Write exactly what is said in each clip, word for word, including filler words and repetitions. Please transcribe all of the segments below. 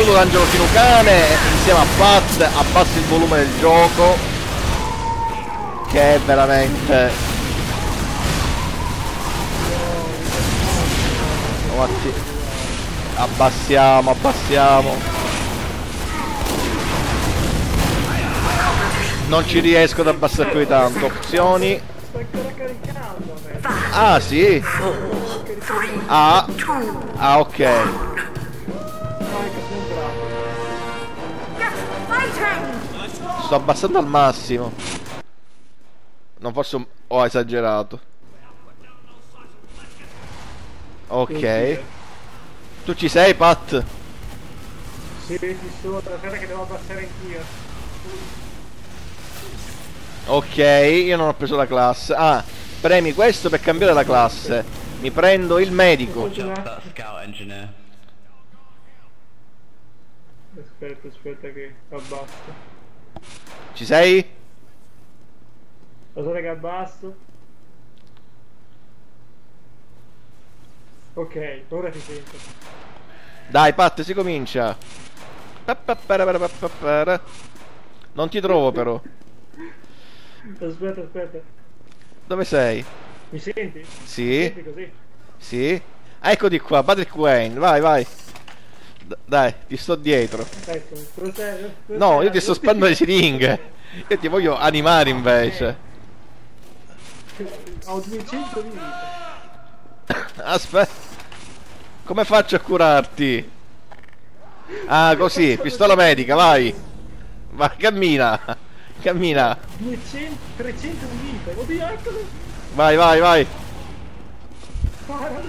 saluto d'Angelo Finucane insieme a Pat. Abbassi il volume del gioco, che è veramente... Oh, abbassiamo, abbassiamo. Non ci riesco ad abbassare più di tanto. Opzioni. Sta ancora caricando. Ah sì. Ah. Ah ok. Sto abbassando al massimo. Non forse ho esagerato. Ok. Tu ci sei, Pat? Sì, ci sono. Aspetta che devo abbassare anch'io. Ok, io non ho preso la classe. Ah, premi questo per cambiare la classe. Mi prendo il medico. Aspetta, aspetta che abbasso. Ci sei? Aspetta che abbasso. Ok, ora ti sento. Dai, Pat, si comincia. Non ti trovo però. Aspetta, aspetta. Dove sei? Mi senti? Sì. Mi senti così? Sì. Ah, eccoti qua, Patrick Wayne, vai, vai. D dai, ti sto dietro. Ecco, procede. No, io ti sto spandando le siringhe. Io ti voglio animare invece. Ho duecento di vita. Aspetta. Come faccio a curarti? Ah, così, pistola medica, vai. Vai, cammina. Cammina. duecento, trecento di vita. Oddio, eccolo. Vai, vai, vai. Parali.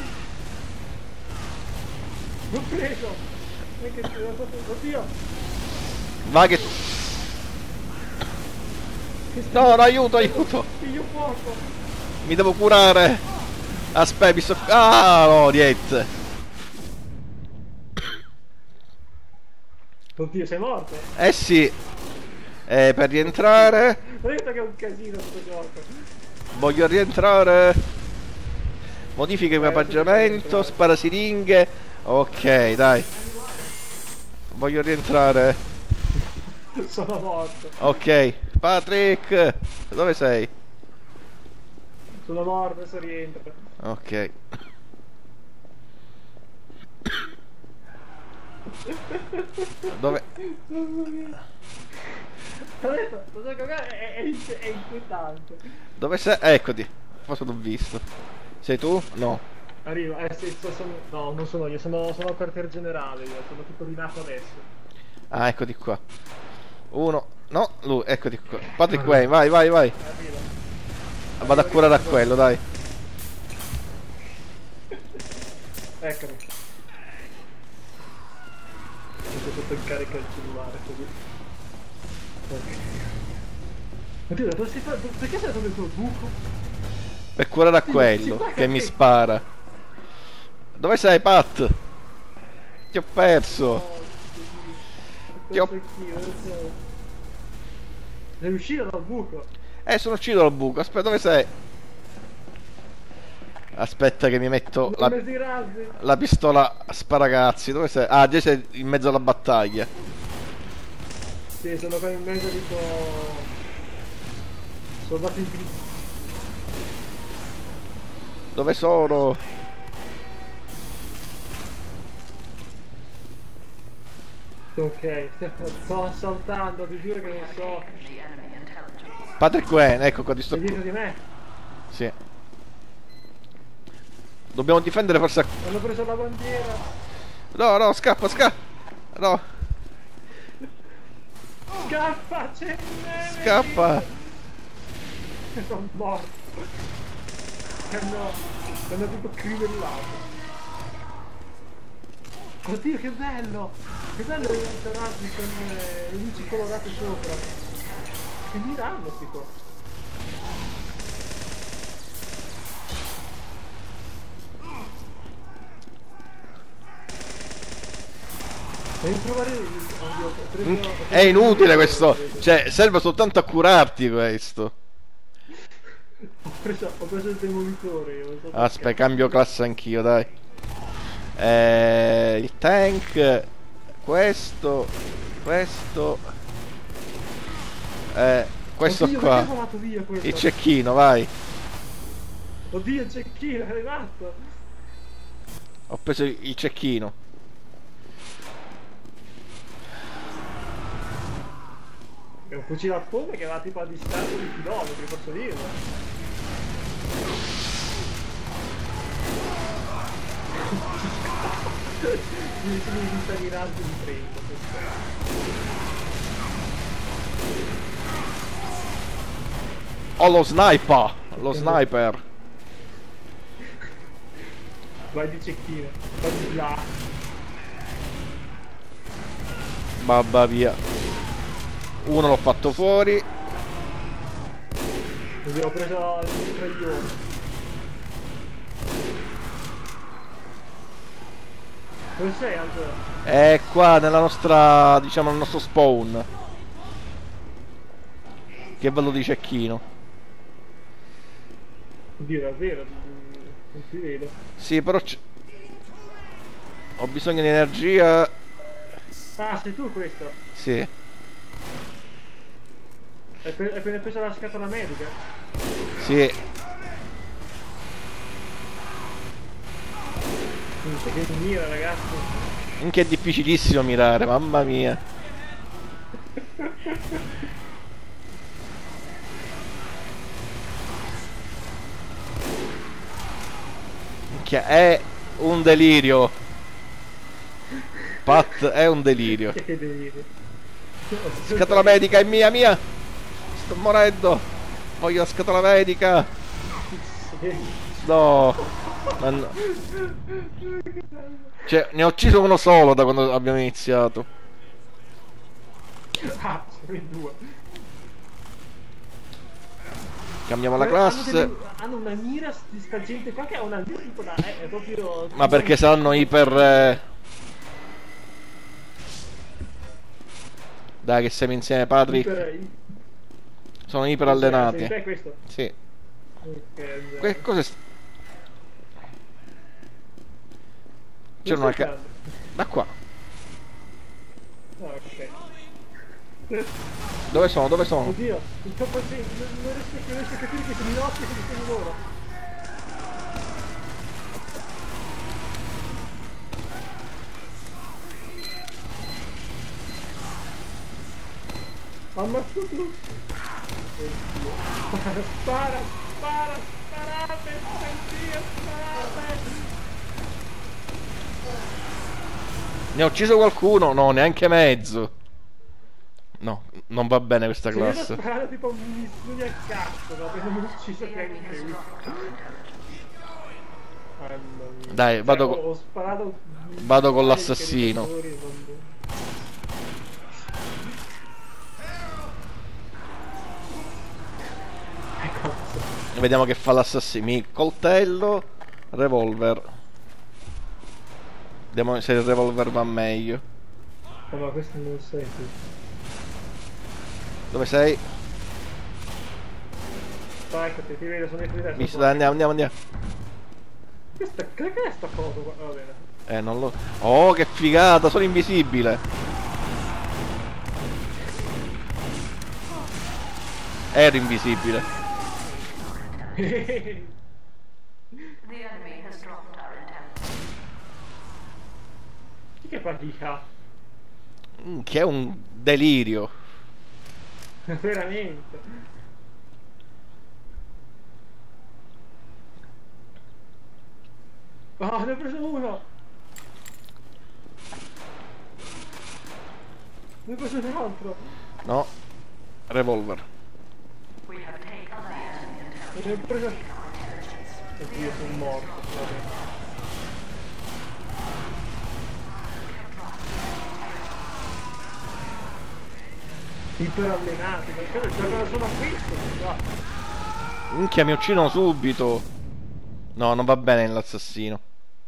L'ho preso. Oddio. Va che... No, no, aiuto, aiuto. Figlio fuoco. Mi devo curare. Aspetta, mi sto... Ah, no, niente. Oddio, sei morto? Eh sì. Eh, per rientrare... Ho detto che è un casino sto gioco. Voglio rientrare. Modifica il equipaggiamento, spara siringhe. Ok, dai. Voglio rientrare. Sono morto. Ok, Patrick, dove sei? Sono morto, adesso rientro. Ok. Dove? Ho detto, lo so che è, è, è inquietante. Dove sei? Eccoti. Forse l'ho visto. Sei tu? No. Arriva, eh sì, so- sono, no, non sono io, sono, sono il quartier generale, io sono tutto rinato adesso. Ah, eccoti qua. Uno. No, lui, eccoti qua. Patrick Wayne, vai, vai, vai. Arriva. Vado a curare a quello, dai. Eccomi. Metto sotto in carica il cellulare così. Ok. Oddio, dove sei fatto? Perché sei andato dentro il buco? Per curare a quello che mi spara. Dove sei, Pat? Ti ho perso. Ti ho... Sei uscito dal buco? Eh, sono uscito dal buco. Aspetta, dove sei? Aspetta che mi metto la, la pistola a sparagazzi. Dove sei? Ah, già sei in mezzo alla battaglia. Sì, sono qua in mezzo tipo... soldati in grigio. Dove sono? Ok, sto assaltando, ti giuro che non so. Patrick Wayne, ecco qua, ti sto... Sei dietro di me? Sì. Dobbiamo difendere forse... Hanno preso la bandiera. No, no, scappa, scappa. No. Scappa, c'è... Scappa. Sono morto. Hanno... hanno tipo crivellato. Oddio, che bello! Che bello entrarsi con eh, le luci colorate sopra. Che mirando sti qua. Devi trovare il... Oddio, ho preso... ho preso È inutile questo. Cioè, serve soltanto a curarti questo. Ho preso, ho preso il demolitore. Io, non so Aspetta, perché. cambio classe anch'io, dai. Eh, il tank. questo, questo, eh, questo Oddio, qua, perché ho volato via questo? il cecchino, vai. Oddio, il cecchino, è arrivato. Ho preso il cecchino. È un fucile a pompe che va tipo a distanza di chilometri, posso dirlo. Mi sono in vista di razzi di trento. Ho lo sniper, lo sniper. Vai di cecchino, vai di là. Babba via. Uno l'ho fatto fuori. Così ho preso il mitraglione. Dove sei Angelo? È qua nella nostra, diciamo, nel nostro spawn. Che bello di cecchino. Oddio, davvero, non ti vedo. Sì, però c- ho bisogno di energia. Ah, sei tu questo? Sì. Hai pre- hai appena preso la scatola medica? Sì. Minchia, che mira, ragazzi. Anche è difficilissimo mirare, mamma mia. Minchia, è un delirio. Pat, è un delirio. Che delirio. Scatola medica è mia, mia. Sto morendo. Voglio la scatola medica. No. Ma no. Cioè, ne ho ucciso uno solo da quando abbiamo iniziato. Ah, sono in due. Cambiamo la Hanno classe. delle- Hanno una mira di sta gente qua che ha una mira tipo da... È, è proprio... Ma perché saranno iper... eh, Dai che siamo insieme, Patrick. Iper... Sono iper Sei allenati. te questo? Sì. Ok, Que- cosa st- C'è una ca... Da qua. Ah, ok. Dove sono? Dove sono? Oddio, il troppo non, non riesco, non riesco a capire che sono i nostri e che sono loro. Ammazzatelo! Oddio. Spara, spara, spara, sparate, sentire, sparate! Ne ho ucciso qualcuno? No, neanche mezzo. No, non va bene questa Se vedo classe. sparare tipo munizioni a cazzo, no? Perché non ho ucciso neanche lui. Mamma mia. Dai, vado Cioè, co- ho, ho sparato... vado con l'assassino. cariche di colori, non- Ecco. Vediamo che fa l'assassino. Mi- Coltello, revolver. Vediamo se il revolver va meglio. Oh, ma questo non sei tu. Dove sei? Ah, eccoti, ti vedo, sono dietro di te. Mi sono sta- andiamo, andiamo, andiamo. qua. Questa, che che è sta cosa qua? Va bene. Eh, non lo... Oh, che figata, sono invisibile. Ero invisibile. The enemy has dropped our intent. Chi che fatica? Mm, Che è un delirio. Veramente. Ah, ne ho preso uno! Ne ho preso un altro! No. Revolver. We have taken the enemy intent. Ne ho preso... Oddio, sono morto. Vabbè. Iper allenati, perché giocano solo a questo, qua. Minchia, mi uccidono subito. No, non va bene l'assassino.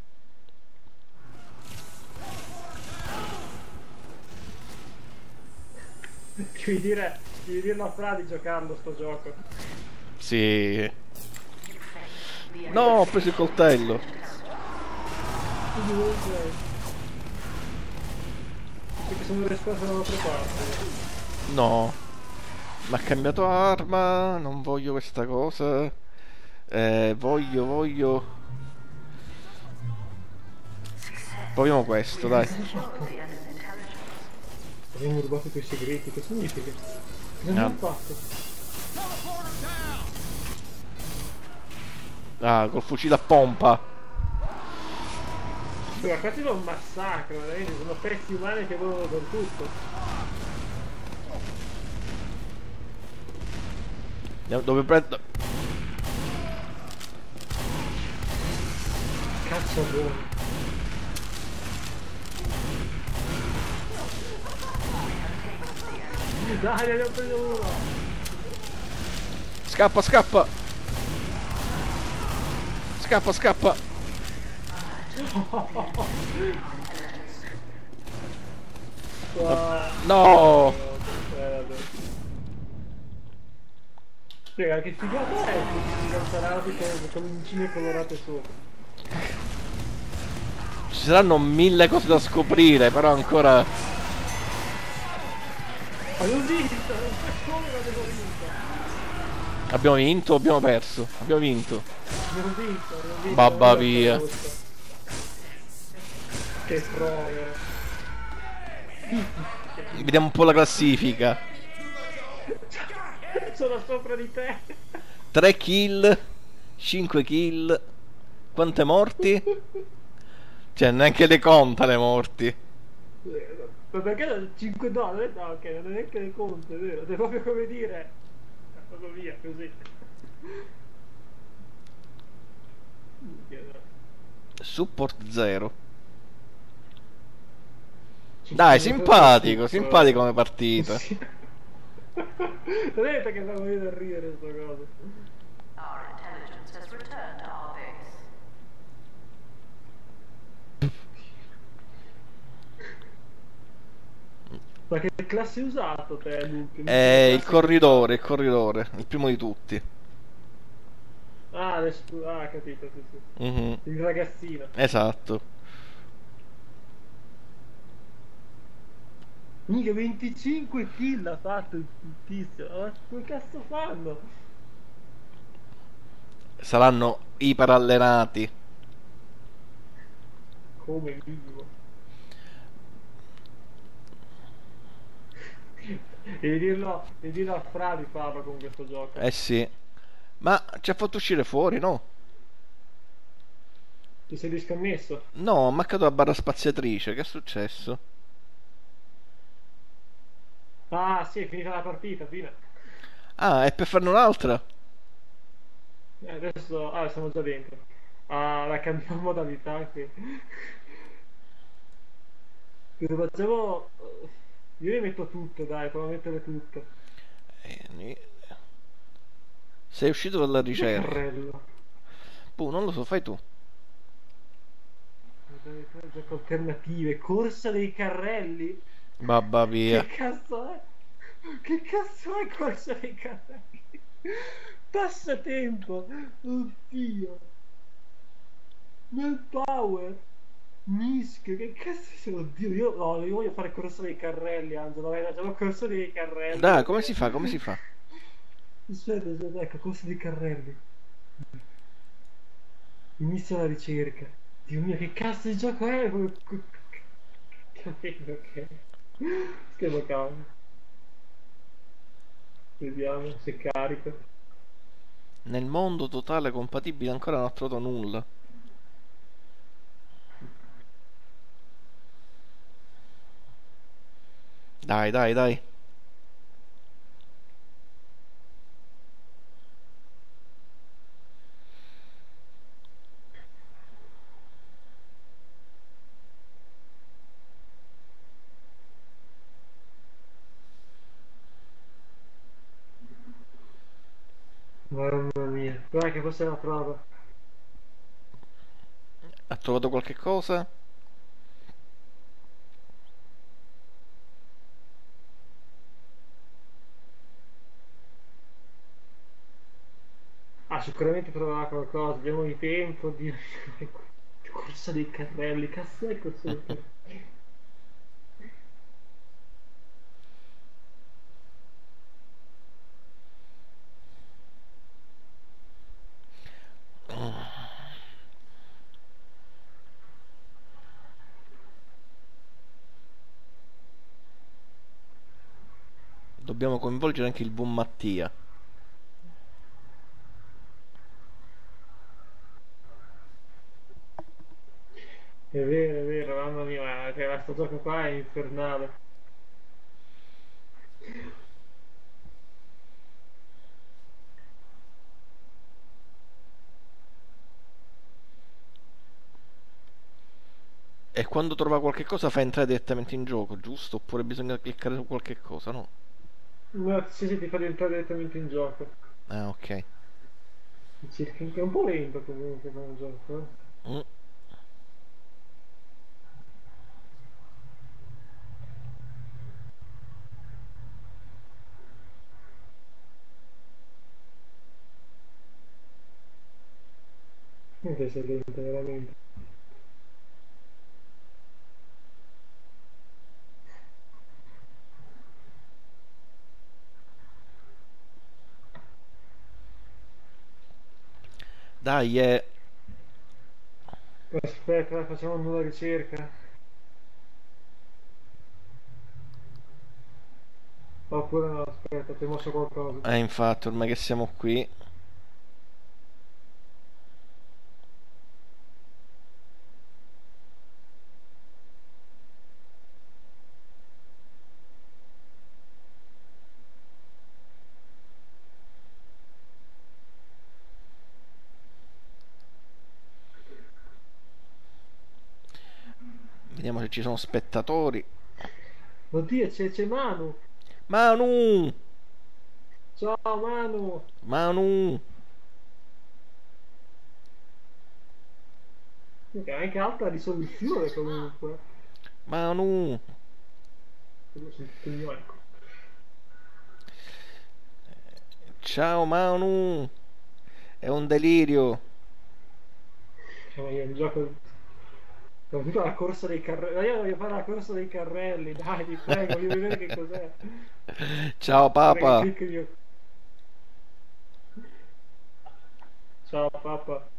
Devi dire, devi dire una frase giocando sto gioco. Sì. No, ho preso il coltello. sono risposto dall'altra parte. No. Ma ha cambiato arma. Non voglio questa cosa. Eh, voglio, voglio. Proviamo questo, dai. Abbiamo rubato quei segreti, che significa? Cosa Ah. abbiamo fatto? Ah, col fucile a pompa. Ma qua c'è un massacro, veramente, sono pezzi umani che volano per tutto. Andiamo- Dove prendo? Cazzo buono. Dai, ne abbiamo preso uno! Scappa, scappa. Scappa, scappa. Qua. No. Eh, vabbè. Raga, che figata è questi cancerati con, con uncine colorate sopra? Ci saranno mille cose da scoprire, però ancora. Abbiamo vinto! Non so come l'abbiamo vinta! Abbiamo vinto o abbiamo perso? Abbiamo vinto. Abbiamo vinto, abbiamo vinto! Babba guarda via. questa. Che prova! Vediamo un po' la classifica. Sono sopra di te! tre kill, cinque kill. Quante morti? Cioè, neanche le conta le morti. Ma perché cinque dollari? No, ok, non è neanche le conto, è vero? È proprio come dire... Vado via, così. Support zero. Dai, simpatico, simpatico come partita. Sì. Non è detto che stavo venendo a ridere sta cosa. Our intelligence has returned to our base. Ma che classe hai usato te, Luke? È il corridore, il corridore, il primo di tutti. Ah, adesso... Ah, capito, sì, sì. Mhm. Il ragazzino. Esatto. Mica venticinque kill ha fatto il tizio. Ma come cazzo fanno? Saranno iperallenati. Come minimo. Devi dirlo, devi dirlo a Fra di farlo con questo gioco. Eh sì. Ma ci ha fatto uscire fuori, no? Ti sei disconnesso? No, ha mancato la barra spaziatrice. Che è successo? Ah, sì, è finita la partita, fine. Ah, è per farne un'altra? Eh, adesso... Ah, siamo già dentro. Ah, la cambiamo modalità che... Cosa facciamo? Io le metto tutto, dai, provo a mettere tutto. Eh, Sei uscito dalla ricerca. Carrello. Puh, non lo so, fai tu. Gioco alternative, corsa dei carrelli? Babba via. Che cazzo è? Che cazzo è corsa dei carrelli? Passatempo! Oddio! Manpower! Mischio, che cazzo sono? Oddio, io, no, io voglio fare corsa dei carrelli, Angelo, dai, facciamo corsa dei carrelli. Dai, come si fa? Come si fa? Aspetta, aspetta, ecco, corsa dei carrelli. Inizia la ricerca. Dio mio, che cazzo di gioco è? Capito che... Scherzo cavolo. Vediamo se carica. Nel mondo totale compatibile ancora non ho trovato nulla. Dai, dai, dai. Mamma mia. Guarda che forse la trova. Ha trovato qualche cosa? Ah, sicuramente troverà qualcosa. Abbiamo di tempo di... Corsa dei carrelli. Cazzo è corsa dei carrelli? Dobbiamo coinvolgere anche il buon Mattia. È vero, è vero, mamma mia, ma che questo gioco qua è infernale. E quando trova qualche cosa fa entrare direttamente in gioco, giusto? Oppure bisogna cliccare su qualche cosa, no? No, sì, sì, ti fa entrare direttamente in gioco. Ah, ok. Circa, è un po' lento comunque come gioco, eh. Mm. Anche se è lento, veramente. Dai, eh. Aspetta, facciamo una ricerca. Oppure no, aspetta, ti ho mosso qualcosa. Eh, infatti, ormai che siamo qui. Vediamo se ci sono spettatori. Oddio, c'è, c'è Manu! Manu! Ciao Manu! Manu! Che è anche alta risoluzione comunque. Manu! Quello sul pugno, ecco. Ciao Manu! È un delirio. Cioè, io il gioco... Ho avuto la corsa dei carrelli. Io voglio fare la corsa dei carrelli, dai, ti prego, voglio vedere che cos'è. Ciao papa! Guarda che clicco io. Ciao papa.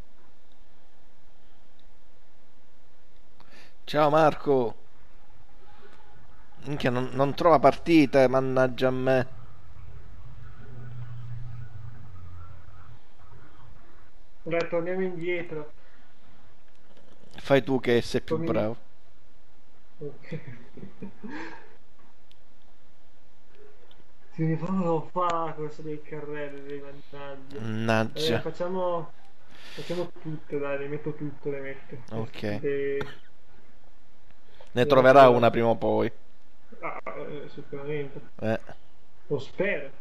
Ciao Marco! Minchia, non, non trova partite, mannaggia a me. Dai, torniamo indietro. Fai tu che sei più Torni- bravo. Ok. Sì, mi fanno non fa la corsa dei carrelli, dei mannaggia. Eh, Mannaggia. facciamo... Facciamo tutte, dai, le metto tutte, le metto. Ok. Le- Ne troverà una prima o poi. Ah, eh, sicuramente. Eh. Lo spero.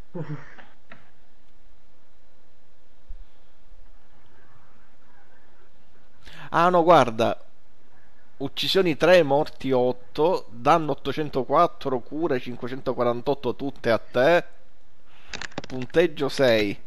Ah no, guarda. Uccisioni tre, morti otto, danno ottocentoquattro, cure cinquecentoquarantotto tutte a te. Punteggio sei.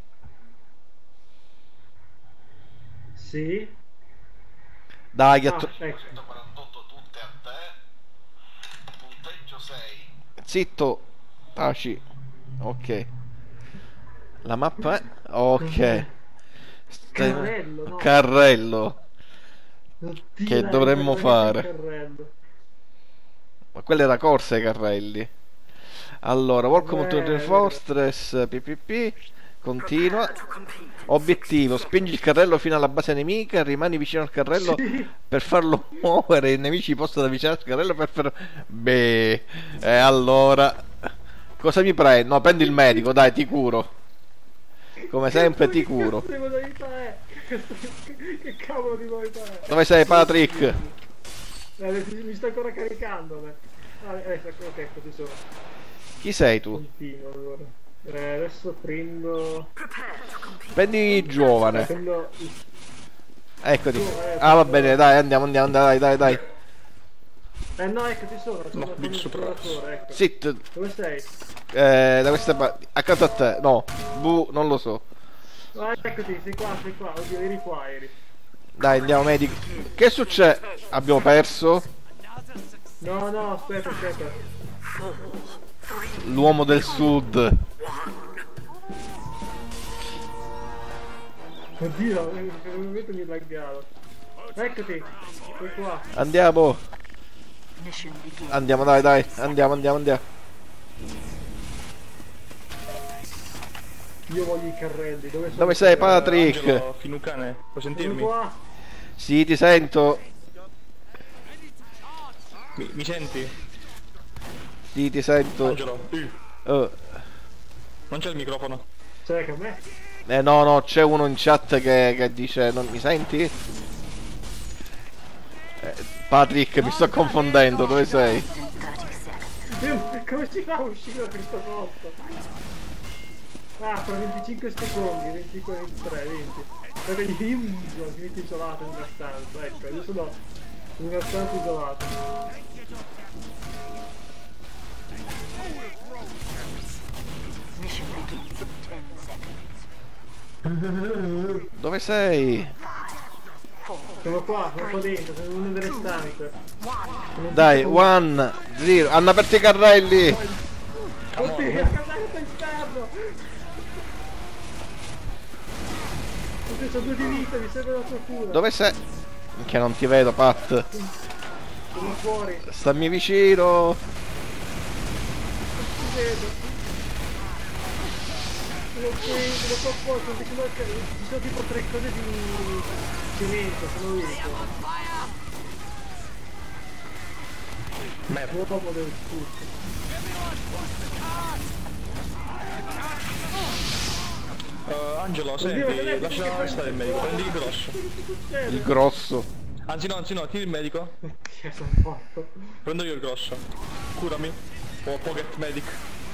Sì. Dai, che Ah, tro- ecco. centoquarantotto tutte a te. Punteggio sei. Zitto, taci. Ok. La mappa è... Ok. Stai- Carrello, no. Carrello. Oddio, Che dai, dovremmo guarda che fare? carrello. Ma quella era corsa ai carrelli. Allora, welcome to the Eh, fortress. P P P. Continua. Obiettivo: spingi il carrello fino alla base nemica. Rimani vicino al carrello Sì. per farlo muovere. I nemici possono avvicinare al carrello per far. Beh, e allora. Cosa mi prendi? No, prendi il medico, dai, ti curo. Come sempre, ti curo. Che cazzo di modalità è? Che, che cavolo di modalità è? Dove sei, Patrick? Eh, mi sto ancora caricando. eh. Ah, eh, ecco, ok, così sono. Chi sei tu? Continuo allora. Eh, adesso prendo. Prendi il giovane. Prendo. il- Eccoti. Ah, va bene, dai, andiamo, andiamo, dai, dai, dai. Eh no, ecco, ci sono. Sono No, sono dico il sopra. esploratore, ecco. Sit. Dove sei? Eh, da questa parte. Accanto a te. No. Bu, non lo so. Ah, eccoti, sei qua, sei qua. Oddio, eri qua, eri. Dai, andiamo, medico. Che succede? Abbiamo perso? No, no, aspetta, aspetta. L'uomo del sud. Oddio, in quel momento mi laggavo. Eccoti, sei qua. Andiamo. Andiamo, dai, dai. Andiamo, andiamo, andiamo. Io voglio i carrelli. Dove, sono Dove i sei, carrelli? Patrick? Angelo, Finucane, puoi Vieni sentirmi? qua. Sì, ti sento. Mi, mi senti? Sì, ti sento. Angelo, uh, Oh. non c'è il microfono. Cioè che a me? Eh no, no, c'è uno in chat che, che dice, non mi senti? Eh, Patrick, mi sto confondendo, dove sei? In thirty seconds. Io, come si fa a uscire da questo posto? Ah, fra venticinque secondi, venticinque, ventitré, venti. Perché io mi sono finito isolato in una stanza, ecco, io sono in una stanza isolata. Mission begins in ten seconds. Dove sei? Sono qua, sono qua dentro, sono in una delle stanze. Dai, one, zero, hanno aperto i carrelli! Oddio, il cavallo esterno! Oddio, c'ho due di vita, mi serve la tua cura. Dove sei? Che non ti vedo, Pat. Sono fuori, non Stammi vicino. ti vedo. Sono qui, sono qua fuori, sono vicino al ca- ci sono tipo tre cose di cemento, sono visto. Merda. L'uomo del sud. Uh, Angelo, Oddio, senti, guarda, lascia che- stare il medico, prendi il grosso. Che succede? Il grosso. Anzi no, anzi no, tiri il medico. Oddio, sono morto. Prendo io il grosso. Curami. O pocket medic.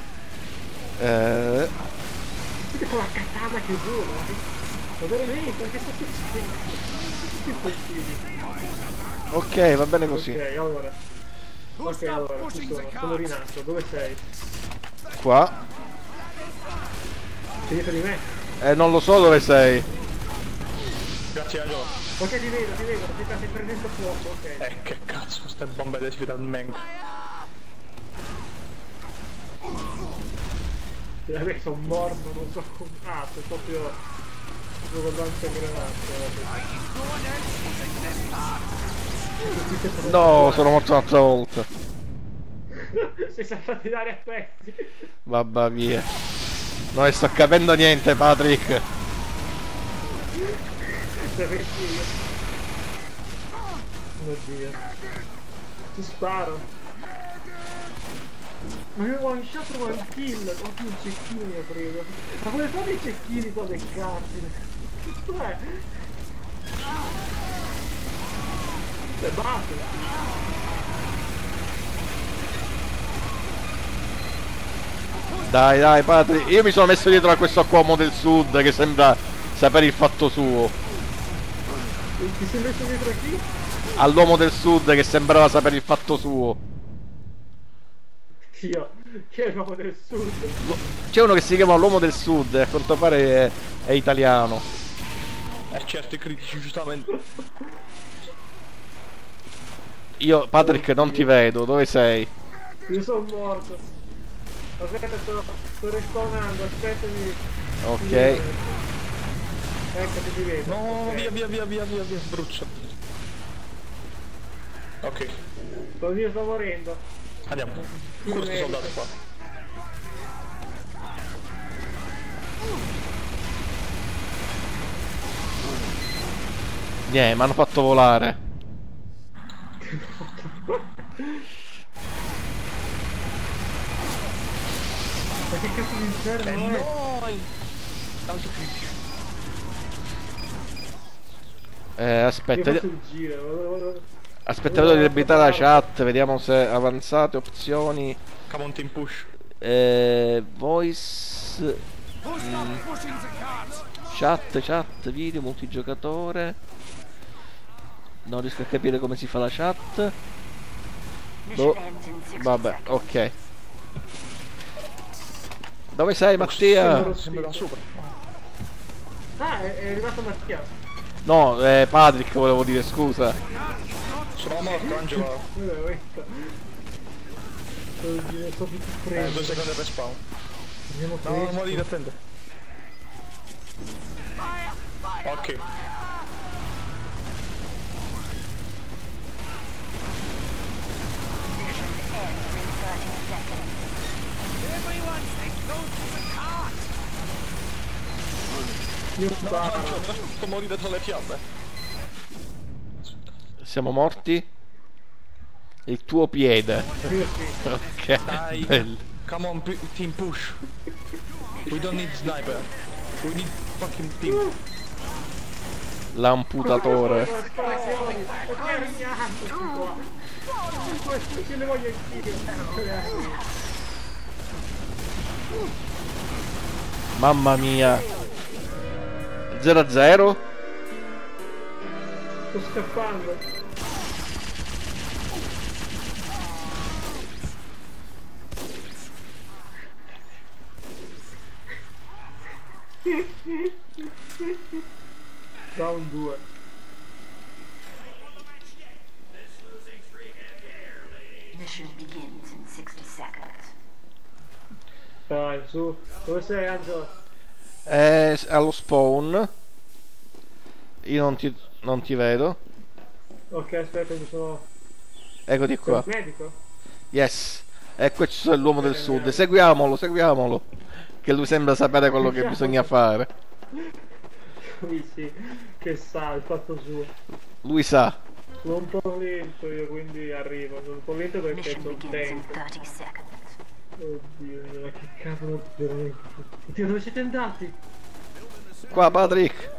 Eh, Vedi con la katana che vola. Ma veramente, che sta succedendo? Tutti colpiti. ok, va bene così. Ok, allora. Ok, allora, ci sono, sono rinato. Dove sei? Qua. Sei dietro di me? Eh, non lo so dove sei. Grazie Angelo. Ok, ti vedo, ti vedo, ti stai prendendo fuoco, ok. Eh, che cazzo, queste bombe le sfida al mango. Vabbè, sono morto, non so come. Ah, sono proprio. Proprio tante granate. No, sono morto un'altra volta. Sei saltato in aria a pezzi. Vabbè, via. Non sto capendo niente, Patrick. Dove io? Oddio. Ti sparo. Ma io one shot one kill. Oddio, un cecchino mi ha preso. Ma come fanno i cecchini qua del cazzo? Cos'è? Cioè, basta. Dai, dai, Patrick. Io mi sono messo dietro a questo uomo del sud che sembra sapere il fatto suo. Ti sei messo dietro a chi? All'uomo del sud che sembrava sapere il fatto suo. Io. Che è l'uomo del sud? C'è uno che si chiama l'uomo del sud e a quanto pare è, è italiano. Eh certo, i critici giustamente. Io, Patrick, non ti vedo. Dove sei? Io sono morto. Aspetta, sto, sto respawnando, aspettami. Ok. Ecco, ti vedo. No, Ok. via, via, via, via, via, via, brucia. Ok, Così sto morendo. andiamo. Cura sto soldato qua. Niente, mi hanno fatto volare. Ma che cazzo di inferno Eh è? no! Tanto critici. Eh, aspetta. Io faccio il giro, vado, vado. Aspetta, vedo di abilitare la chat. Vediamo se avanzate, opzioni. Come on team push. Eh, voice. mm, Chat, chat, video, multigiocatore. Non riesco a capire come si fa la chat. Mission Boh, ends in sixty vabbè, seconds. ok. Dove sei, Mattia? Sembra da sopra. Ah, è, è arrivato Mattia. No, eh, Patrick volevo dire, scusa. Sono morto, Angelo. Dove è questo? Sto giro, sto più Eh, preso. due secondi per spawn. Andiamo No, non questo. morire, attende. Ok. Mission ends in thirty seconds. Io sparo. Sto morire tra le fiamme. Siamo morti? Il tuo piede. Io sì. Ok, Dai. bello. Come on, pu- team push. We don't need sniper. We need fucking team. L'amputatore. Sparazioni. E poi è rignante qua. Questo che le voglio anch'io. Mamma mia. zero a zero? Sto scappando. Round due. Mission begins in sixty seconds. Dai, su. Dove sei, Angelo? È allo spawn. Io non ti, non ti vedo. Ok, aspetta, mi sono... Eccoti Sei qua. il medico? Yes. Ecco c'è l'uomo del sud. Seguiamolo, seguiamolo. Che lui sembra sapere quello che bisogna fare. Lui sì, che sa, il fatto suo. Lui sa. Sono un po' lento io, quindi arrivo. Sono un po' lento perché Mission sono begins in lento. thirty seconds. Oddio mio, ma che cavolo veramente. Oddio, dove siete andati? Qua Patrick.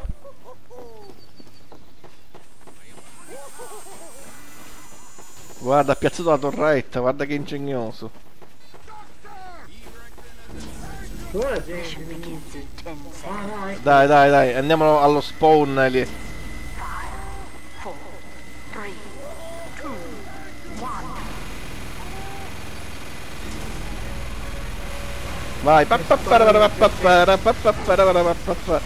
Guarda, ha piazzato la torretta, guarda che ingegnoso. Dove la gente? Mission begins in ten Ah seconds. no, ecco. Dai, dai, dai, andiamo allo spawn lì. Five, four, three, two, one. Vai, pa, pa, pa, pa, pa, pa, pa, pa, pa, pa, pa, pa, pa, pa.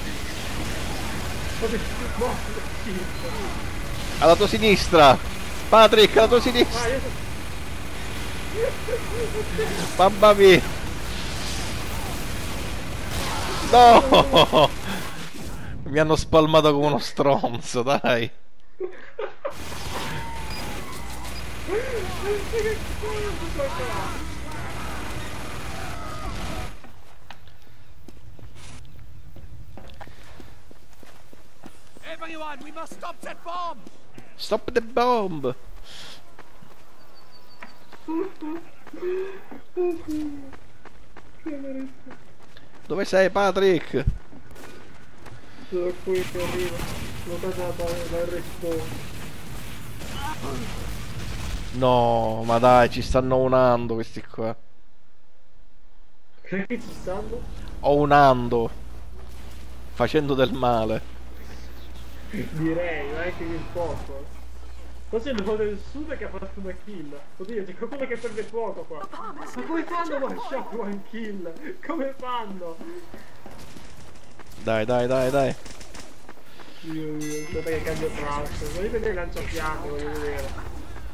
Alla tua sinistra. Patrick, alla tua sinistra. Ah, io sono... Mamma mia. No! Mi hanno spalmato come uno stronzo, dai. Everyone, we must stop that bomb! Stop the bomb. Dove sei, Patrick? Sono qui, arrivo. L'ho casata dal respawn. No, ma dai, ci stanno unando questi qua. Che ci stanno? O unando. Facendo del male. Direi, non è che il fuoco. Forse è il modo del sud che ha fatto una kill. Oddio, c'è qualcuno che prende fuoco qua. Ma come fanno one shot one kill? Come fanno? Dai, dai, dai, dai. Dio mio, aspetta che cambio traccia. Voglio vedere il lanciafiamme, voglio vedere.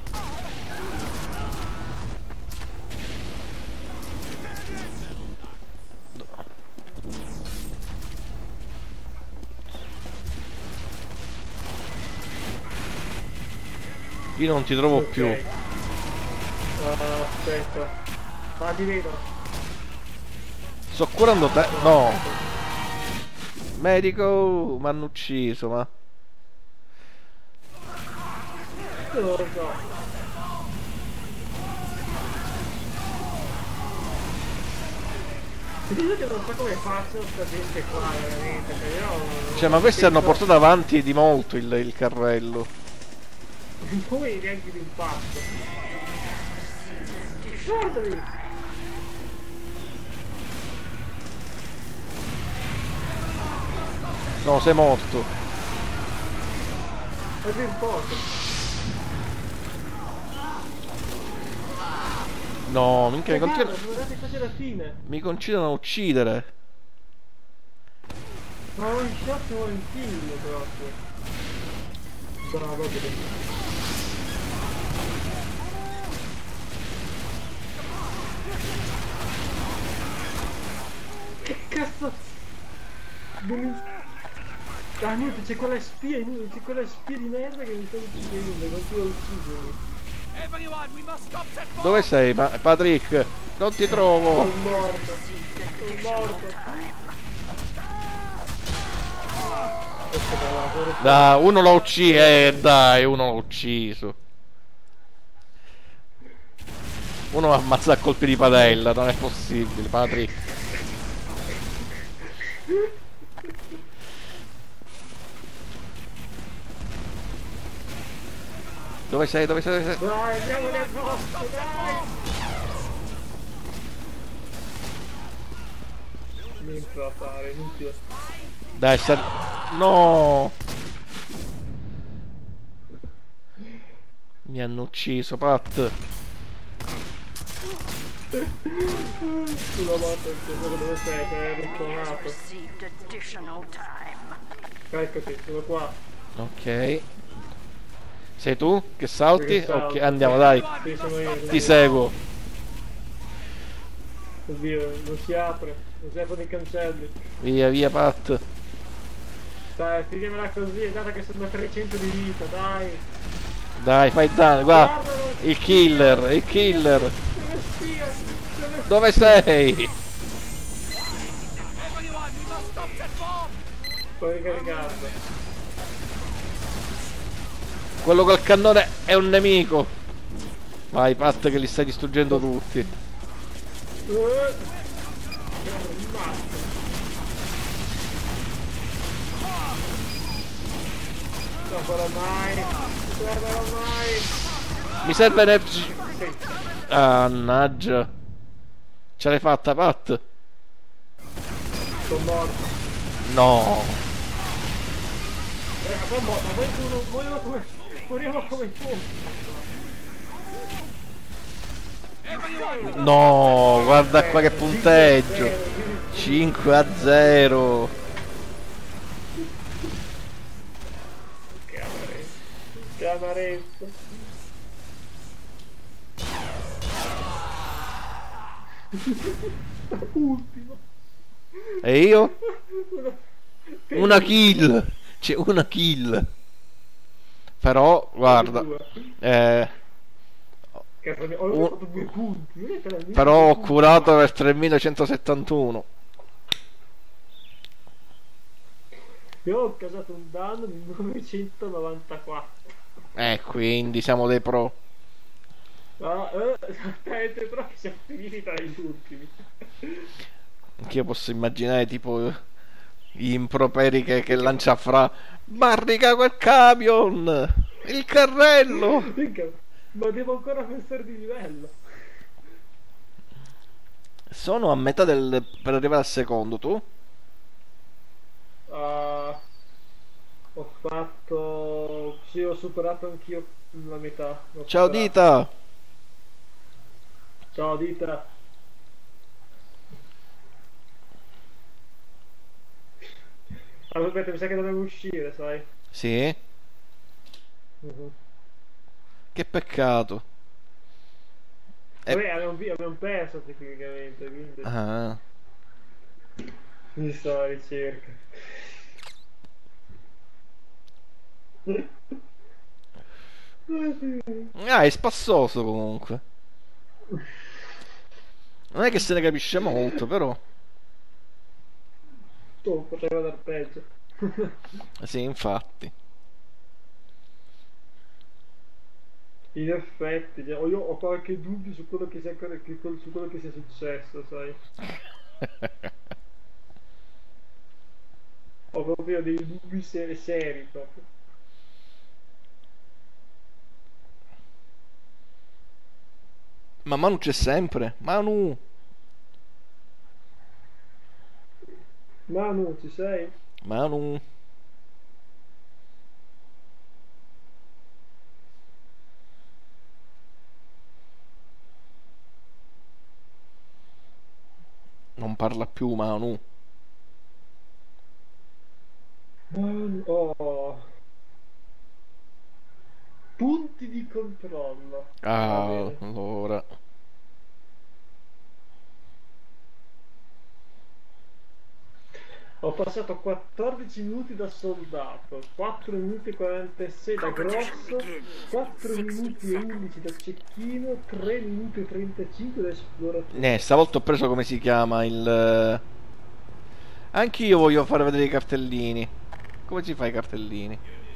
Io non ti trovo Ok. più. Uh, aspetta. Ah, ti vedo. Sto curando te. No. Medico, mi hanno ucciso, ma. Non lo so. Ti dico che non so come faccio sta gente qua, veramente. Cioè, io... Cioè, ma questi hanno portato avanti di molto il, il carrello. Come neanche d'impatto. Guardali! No, sei morto. È ben poco. No, minchia, mi Guarda, continuano. sono andati quasi alla fine. Mi continuano a uccidere. Ma un shot one kill proprio. Bravo, vabbè. Che cazzo? Dove... Ah niente, c'è quella spia, c'è quella spia di merda che mi sta uccidendo, continua a uccidermi. Everyone, we must stop that bomb! Dove sei, Ma- Patrick? Non ti trovo. Sono morto, sono morto. Questo è un lavoro. Dai, uno l'ha ucciso, eh, dai, uno l'ha ucciso. Uno ammazza a colpi di padella, non è possibile, Patri. Dove sei, dove sei, dove sei? Dai, andiamo nel posto, dai! Niente da fare, inutile. Dai, sal... No! Mi hanno ucciso, Pat. Sulla volta dove sei, che hai ricconato. Received additional time. Eccoti, sono qua. Ok. Sei tu che salti? Che salto. Ok, andiamo, dai. Sì, sono io. sono Ti io. seguo. Oddio, non si apre, non si aprono i cancelli. Via, via, Pat. Dai, finiamola così, data che sono a trecento di vita, dai. Dai, fai danno, guarda. Guardalo. Il killer, il killer. Dove sia? Dove Dove sei? Everyone, we must stop that bomb! sto ricaricando? Quello col cannone è un nemico. Vai, Pat, che li stai distruggendo tutti. Eh. Rimasto. Non farò mai, non guarderò mai. Mi serve energia. Sì. Ah, mannaggia. Ce l'hai fatta, Pat? Sono morto. No. Eh, ma poi mo- ma poi tu moriamo come moriamo come tu. Everyone, No, guarda qua che punteggio. cinque a zero. Che amarezza. Che amarezza. Ultimo. E io? Una kill. C'è una kill. Però, guarda. Eh, Che ho Un- fatto due punti. Vedete la mia? però ho curato per tremilacentosettantuno. Io ho causato un danno di novecentonovantaquattro. Eh, quindi siamo dei pro. Ah, eh, esattamente, però che siamo finiti tra gli ultimi. Anch'io posso immaginare tipo gli improperi che, che lancia fra. Barrica quel camion! Il carrello! Minchia, ma devo ancora pensare di livello. Sono a metà del... per arrivare al secondo, tu? Ah, ho fatto... Sì, ho superato anch'io la metà. Ho Ciao superato. Dita! Ciao Dita. Allora, aspetta, mi sa che dovevo uscire, sai? Sì? Mhm. Che peccato. Eh. Vabbè, abbiamo, vi- abbiamo perso tecnicamente, quindi Ah. mi sto alla ricerca. Ah, è spassoso comunque. Non è che se ne capisce molto, però. Oh, poteva dar peggio. Sì, infatti. In effetti, cioè, ho- io ho qualche dubbio su quello che sia, che- su quello che sia successo, sai? Ho proprio dei dubbi seri, seri proprio. Ma Manu c'è sempre. Manu. Manu, ci sei? Manu. Non parla più Manu. Manu, oh. Punti di controllo. Va Ah, bene. allora. Ho passato quattordici minuti da soldato, quattro minuti e quarantasei da grosso, quattro minuti e undici da cecchino, tre minuti e trentacinque da esploratore. Eh, stavolta ho preso come si chiama il... Anch'io voglio fare vedere i cartellini. Come si fa i cartellini?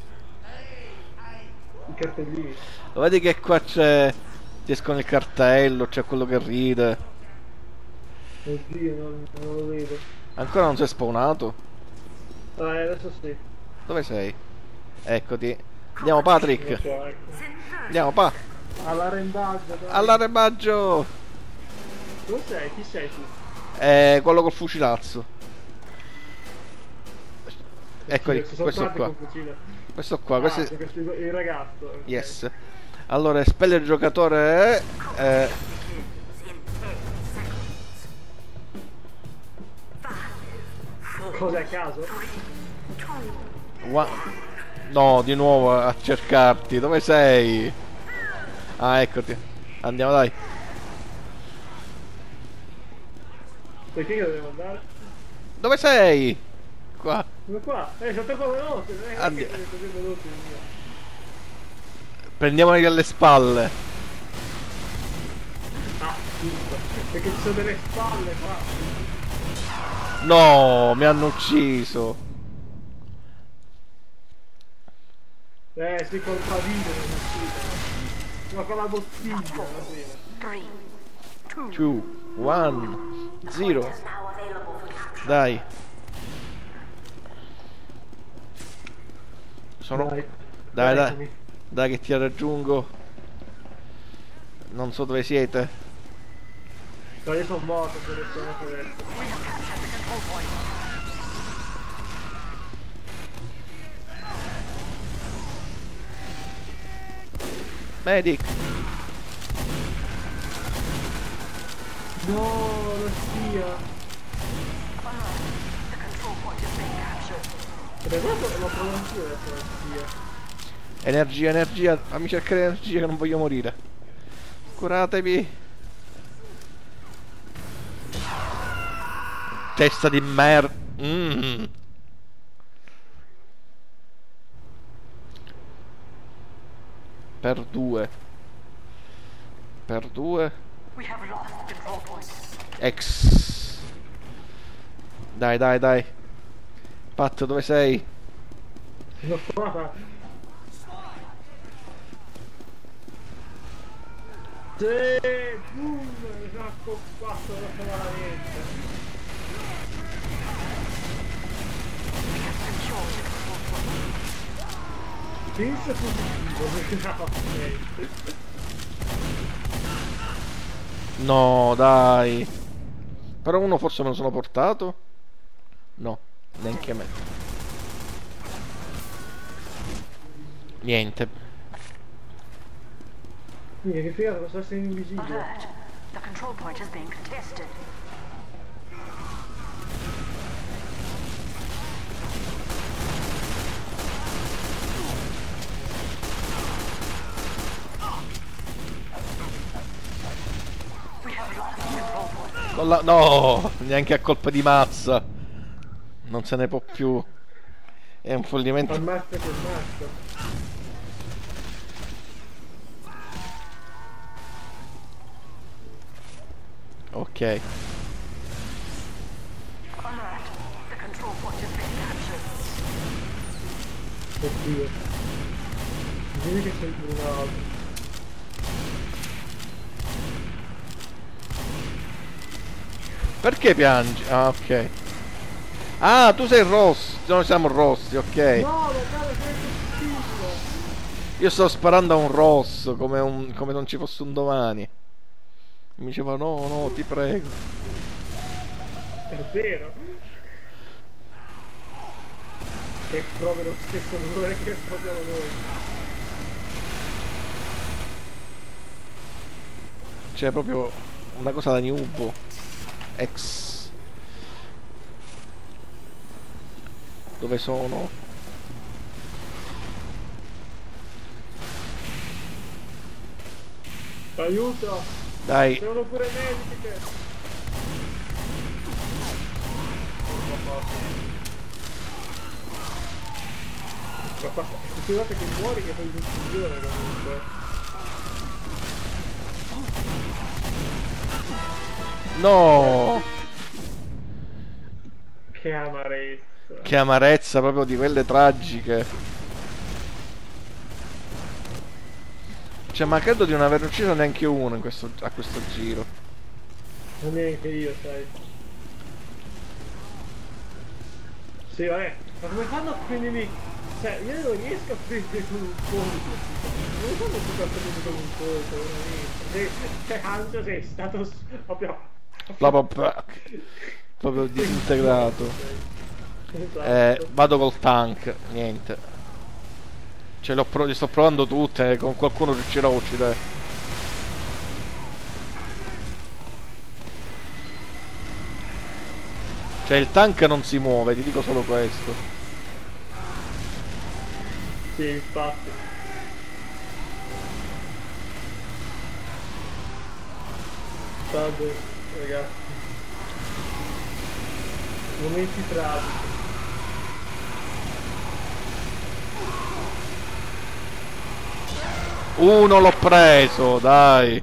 I cartellini. Lo vedi che qua c'è... ti escono il cartello, c'è quello che ride. Oddio, non, non lo vedo. Ancora non sei spawnato? Ah, adesso sì. Dove sei? Eccoti. Andiamo Patrick. Ecco qua, ecco. Andiamo pa. All'arrembaggio, dai. All'arrembaggio. Dove sei? Chi sei tu? Eh, quello col fucilazzo. Eccoli, Ci sono questo tanti qua. con fucile. Questo qua, Ah, questo è... c'è questo- il ragazzo. ok. Yes. Allora, espelle il giocatore. Eh, Cosa è a caso? Gua- No, di nuovo a cercarti. Dove sei? Ah, eccoti. Andiamo, dai. Perché io devo andare? Dove sei? Qua. Dove qua? Eh, sono troppo veloce, non è Andi- che sei così veloce il mio. Prendiamoli alle spalle. Ah, giusto. Perché ci sono delle spalle qua. No, mi hanno ucciso. Eh, sì, col pavino non è uscito. Ma con la bottiglia, va bene. Three, two, due, uno, zero. is now available for capture. Dai. Sono... Dai, Dai, dai. eccomi. Dai che ti raggiungo. Non so dove siete. No, io sono morto per le sono adesso. We have captured the control point. Medic. No, la spia. The control point is being captured. Ed è questo l'ho provato anch'io adesso la spia. Energia, energia. Fammi cercare energia che non voglio morire. Curatevi. Testa di mer... Mm. Per due. Per due. We have lost the control point. Ex. Dai, dai, dai. Pat, dove sei? L'ho trovata. Sì, boom, mi sono accoppato troppo malamente. Pensa positivo, no, ok. No, dai. Però uno forse me lo sono portato? No, neanche me. Niente. Minchia, che figata, posso essere invisibile. Alert. The control point is being contested. We have lost the control point. Non la- No, neanche a colpa di mazza. Non se ne può più. È un follimento. Ammazza che ammazza. Ok. Alert. The control point is being captured. Oddio. Dimmi che sei un altro. Perché piangi? Ah, ok. Ah, tu sei rosso. Noi siamo rossi, ok. No, lo cade sempre schifo. Io sto sparando a un rosso come, un, come non ci fosse un domani. Mi diceva no, no, ti prego. È vero. È proprio lo stesso colore che abbiamo noi. C'è proprio una cosa da nubo. Ex. Dove sono? Aiuto! Dai. Sono pure mediche! Ma qua, scusate che muori che fai l'uccisione comunque. No. Che amarezza. Che amarezza, proprio di quelle tragiche. Cioè, ma credo di non aver ucciso neanche uno in questo, a questo giro. Non neanche io, sai. Sì, vabbè, ma come fanno a prendermi? Cioè, io non riesco a prendere con un colpo. Non fanno più a prendere con un colpo, veramente. Cioè, Hanzo sei stato s- proprio... Proprio, proprio disintegrato. Esatto. Eh, vado col tank, niente. Cioè, l'ho pro- li sto provando tutte, con qualcuno riuscirò a uccidere. Cioè, il tank non si muove, ti dico solo questo. Sì, infatti. Salve, ragazzi. Momenti tragici. Uno l'ho preso, dai.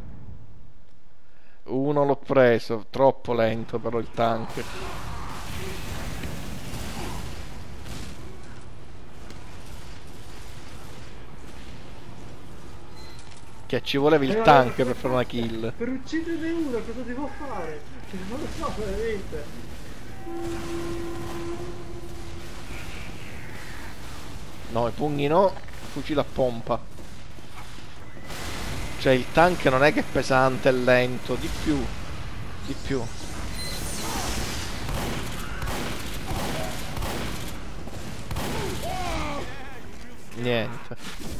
Uno l'ho preso, troppo lento però il tank. Che ci voleva il Eh, tank ma- per fare una kill. Per ucciderne uno cosa devo fare? Non lo so veramente. No, i pugni no, fucile a pompa. Cioè il tank non è che è pesante e lento, di più. Di più. Niente.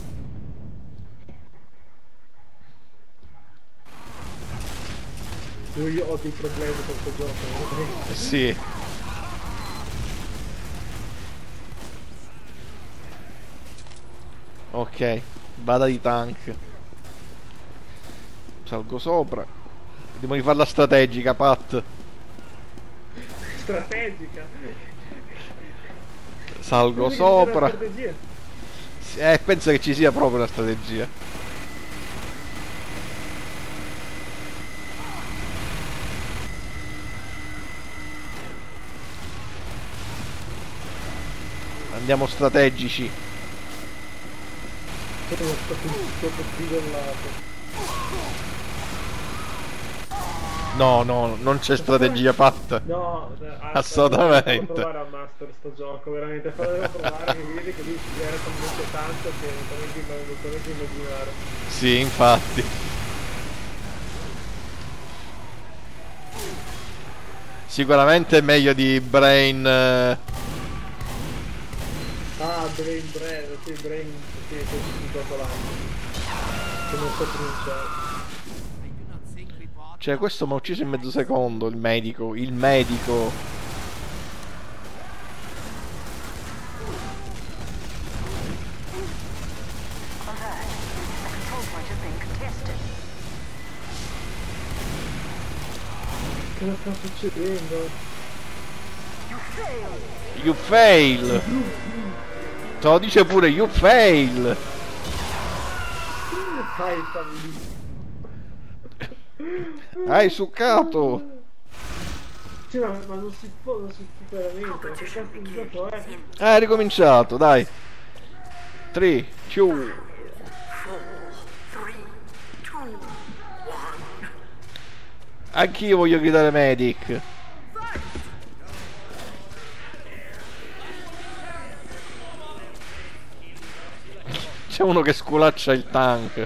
Io ho dei problemi con questo gioco, veramente. Eh sì. Ok, vada di tank. Salgo sopra. Vediamo di farla strategica, Pat. Strategica. Salgo Pensi che ci sia una sopra. strategia? Eh, penso che ci sia proprio una strategia. Andiamo strategici. Sono stato tutto sbigollato. No, no, non c'è strategia, Pat. No, eh, ah, Assolutamente. devo provare a master sto gioco, veramente. Però devo provare che vedi che lui si era talmente tanto che non so neanche non so neanche immaginare. Sì, infatti. Sicuramente è meglio di Brain. eh, Ah, Brain Brain, sì, Brain, sì, questo è il gioco là. Che non so pronunciare. Cioè, questo mi ha ucciso in mezzo secondo. Il medico. Il medico. Alert. The control point is being contested. Cosa sta succedendo? You fail. Te lo dice pure, you fail. Hai fallito. Hai succato. Cioè, ma, ma non si può, non si può veramente. Ma che cazzo di gioco è? Ah, è ricominciato, dai. tre, due. Anch'io voglio gridare medic. C'è uno che sculaccia il tank.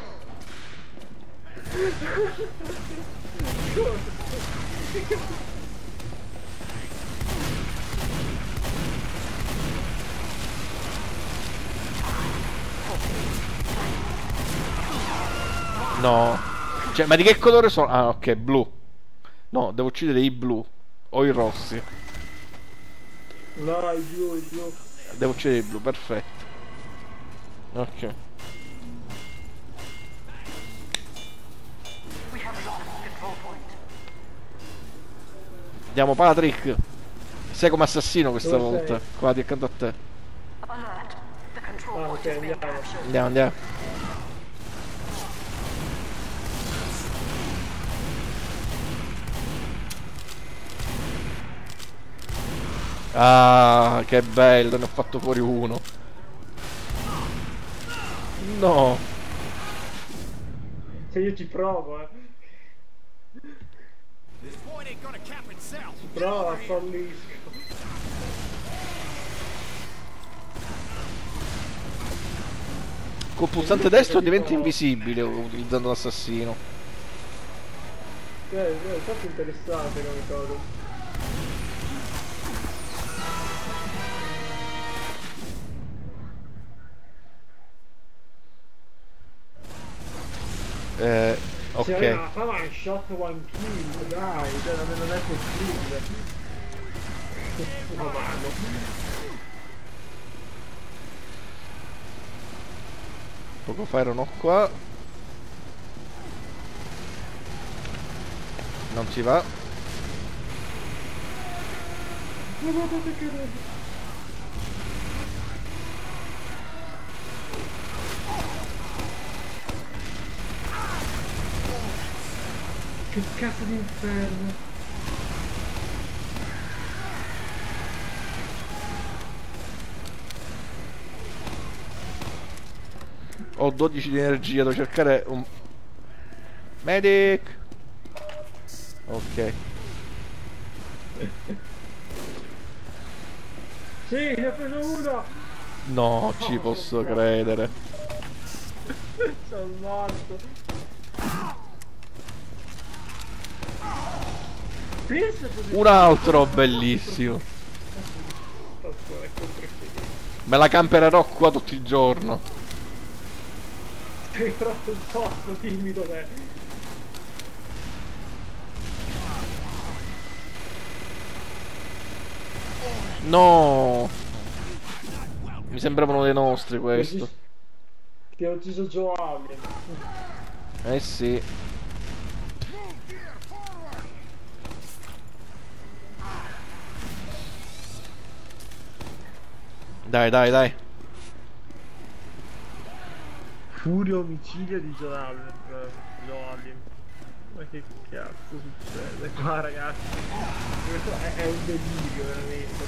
No. Cioè, ma di che colore sono? Ah, ok, blu. No, devo uccidere i blu. O i rossi. No, il blu, il blu. Devo uccidere i blu, perfetto. Ok. We have lost control point. Andiamo, Patrick. Sei come assassino questa Dove volta. sei? Qua di accanto a te. Alert. The control Ah, point ok, is being andiamo. captured. Andiamo, andiamo. Ah, che bello, ne ho fatto fuori uno. No. Se io ci provo, eh. This point ain't gonna cap itself. Ci provo, fallisco. Col pulsante destro diventa invisibile utilizzando l'assassino. Eh, è stato interessante come cosa. Eh, Se ok. ma fa one shot one kill, dai, cioè non non è possibile. Una mano. Poco fa erano qua. Non ci va. Guardate che roba. Che cazzo di inferno. Ho dodici di energia, devo cercare un... Medic! Ok. Sì, ne ho preso uno! No, ci posso credere. Sono morto. Pensa così. Un altro bellissimo. Me la campererò qua tutto il giorno. Sei troppo sotto, dimmi dov'è. No. Mi sembravano dei nostri questo. Ti ho ucciso Joe. Eh sì. Dai, dai, dai. Furio omicidio di Joe Allen. Joe Allen. Ma che cazzo succede qua, ragazzi? Questo è, è un delirio veramente.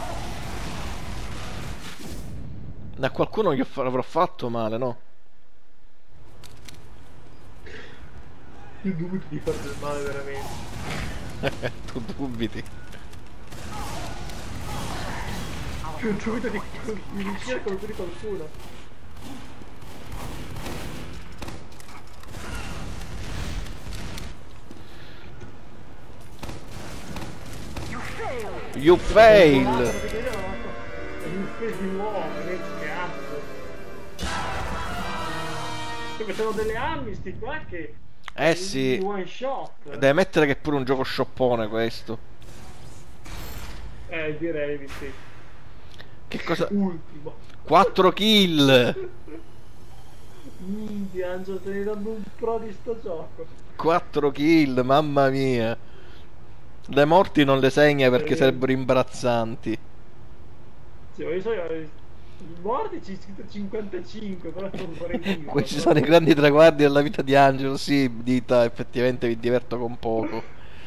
A qualcuno gli ho- avrò fatto male, no? Io dubito di fare del male veramente. Tu dubiti. Io dubito di, di riuscire a colpire qualcuno. You fail! Perché io non so. Mi fai di nuovo, che cazzo. Perché sono delle armi sti qua che... Eh sì. Di one shot. Devi mettere che è pure un gioco scioppone questo. Eh, direi di sì. Che cosa... Ultimo. quattro kill! Minchia, Angelo, stai dando un pro di sto gioco. quattro kill, mamma mia. Le morti non le segna perché Eh. sarebbero imbarazzanti. Sì, ma io so, io- morti c'è scritto cinquantacinque, però sono ancora in vivo. Questi sono i grandi traguardi della vita di Angelo. Sì, dita, effettivamente vi diverto con poco.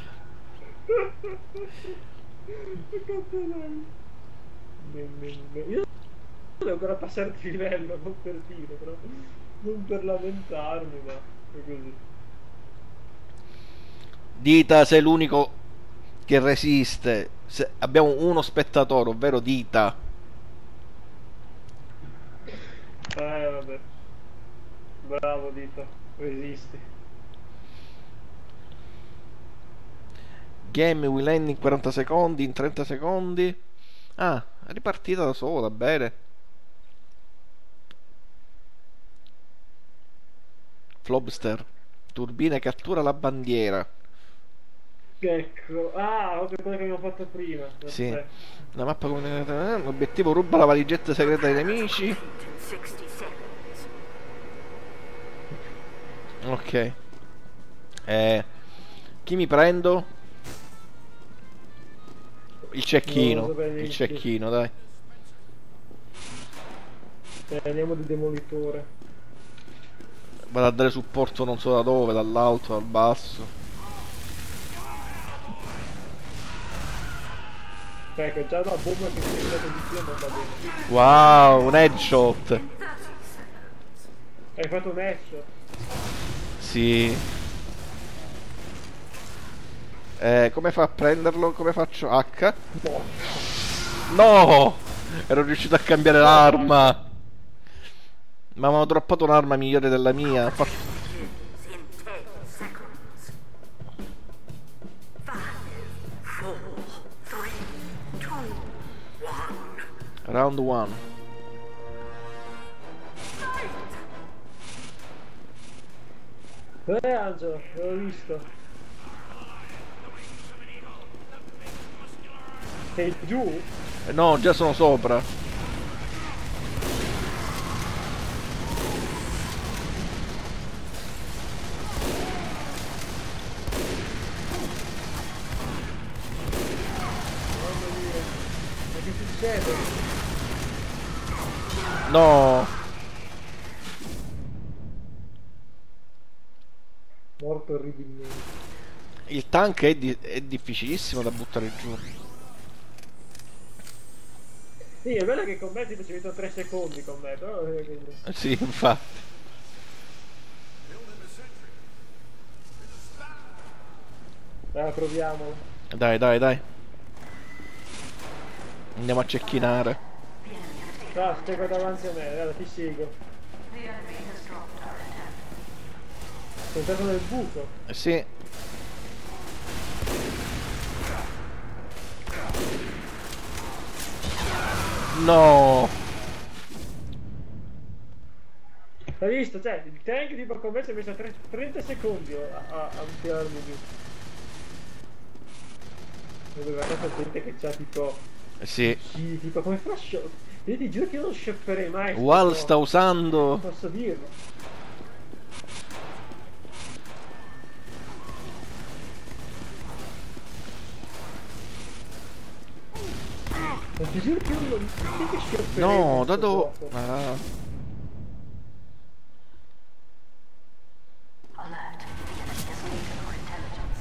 Che cazzo dai? Ne- ne- ne- Io devo ancora passare di livello, non per dire, però. Non per lamentarmi, ma è così. Dita, sei l'unico che resiste. Se- abbiamo uno spettatore, ovvero Dita. Eh, vabbè. Bravo, Dito. Resisti. Game will end in quaranta secondi, in trenta secondi. Ah, è ripartita da sola, bene. Flobster. Turbina cattura la bandiera. Ecco. Ah, ok, quello che abbiamo fatto prima. Sì. Aspetta. La mappa come... L'obiettivo ruba la valigetta segreta dei nemici. sixty seconds. Ok. Eh, chi mi prendo? Il Non cecchino. lo so bene Il chi. cecchino, dai. Eh, andiamo di demolitore. Vado a dare supporto non so da dove, dall'alto, dal basso. Ecco, già una bomba che si è stata vicino non va bene. Wow, un headshot. Hai fatto un headshot. Sì. Eh, come fa a prenderlo? Come faccio? H? No. No! Ero riuscito a cambiare l'arma. Ma mi hanno droppato un'arma migliore della mia. Fa- In ten seconds. Five, four, three, two, one. Round one. Eh Angelo, l'ho visto. Sei giù? Eh, No, già sono sopra. Mamma mia. Ma che succede? No. Morto orribilmente. Il tank è, di- è difficilissimo da buttare giù. Sì, è bello che con me tipo ci mettono tre secondi con me, però... eh, quindi- Eh, Sì, infatti. Dai, proviamolo. Dai, dai, dai. Andiamo a cecchinare. Ah, stai qua davanti a me, guarda, ti seguo. The enemy has dropped our attack. Sono entrato nel buco. Eh, Sì. No. Hai visto? Cioè, il tank tipo con me ci ha messo tre- trenta secondi a, a, a tirarmi giù. Doveva tanta gente che c'ha tipo... Eh, Sì. Sì, tipo come fa a shop? Io ti giuro che io non shopperei mai. Wal sto- sta usando. Posso dirlo. Ma ti giuro che io non non che shopperei No, questo da dove? gioco. Ah. Alert. The enemy has taken our intelligence.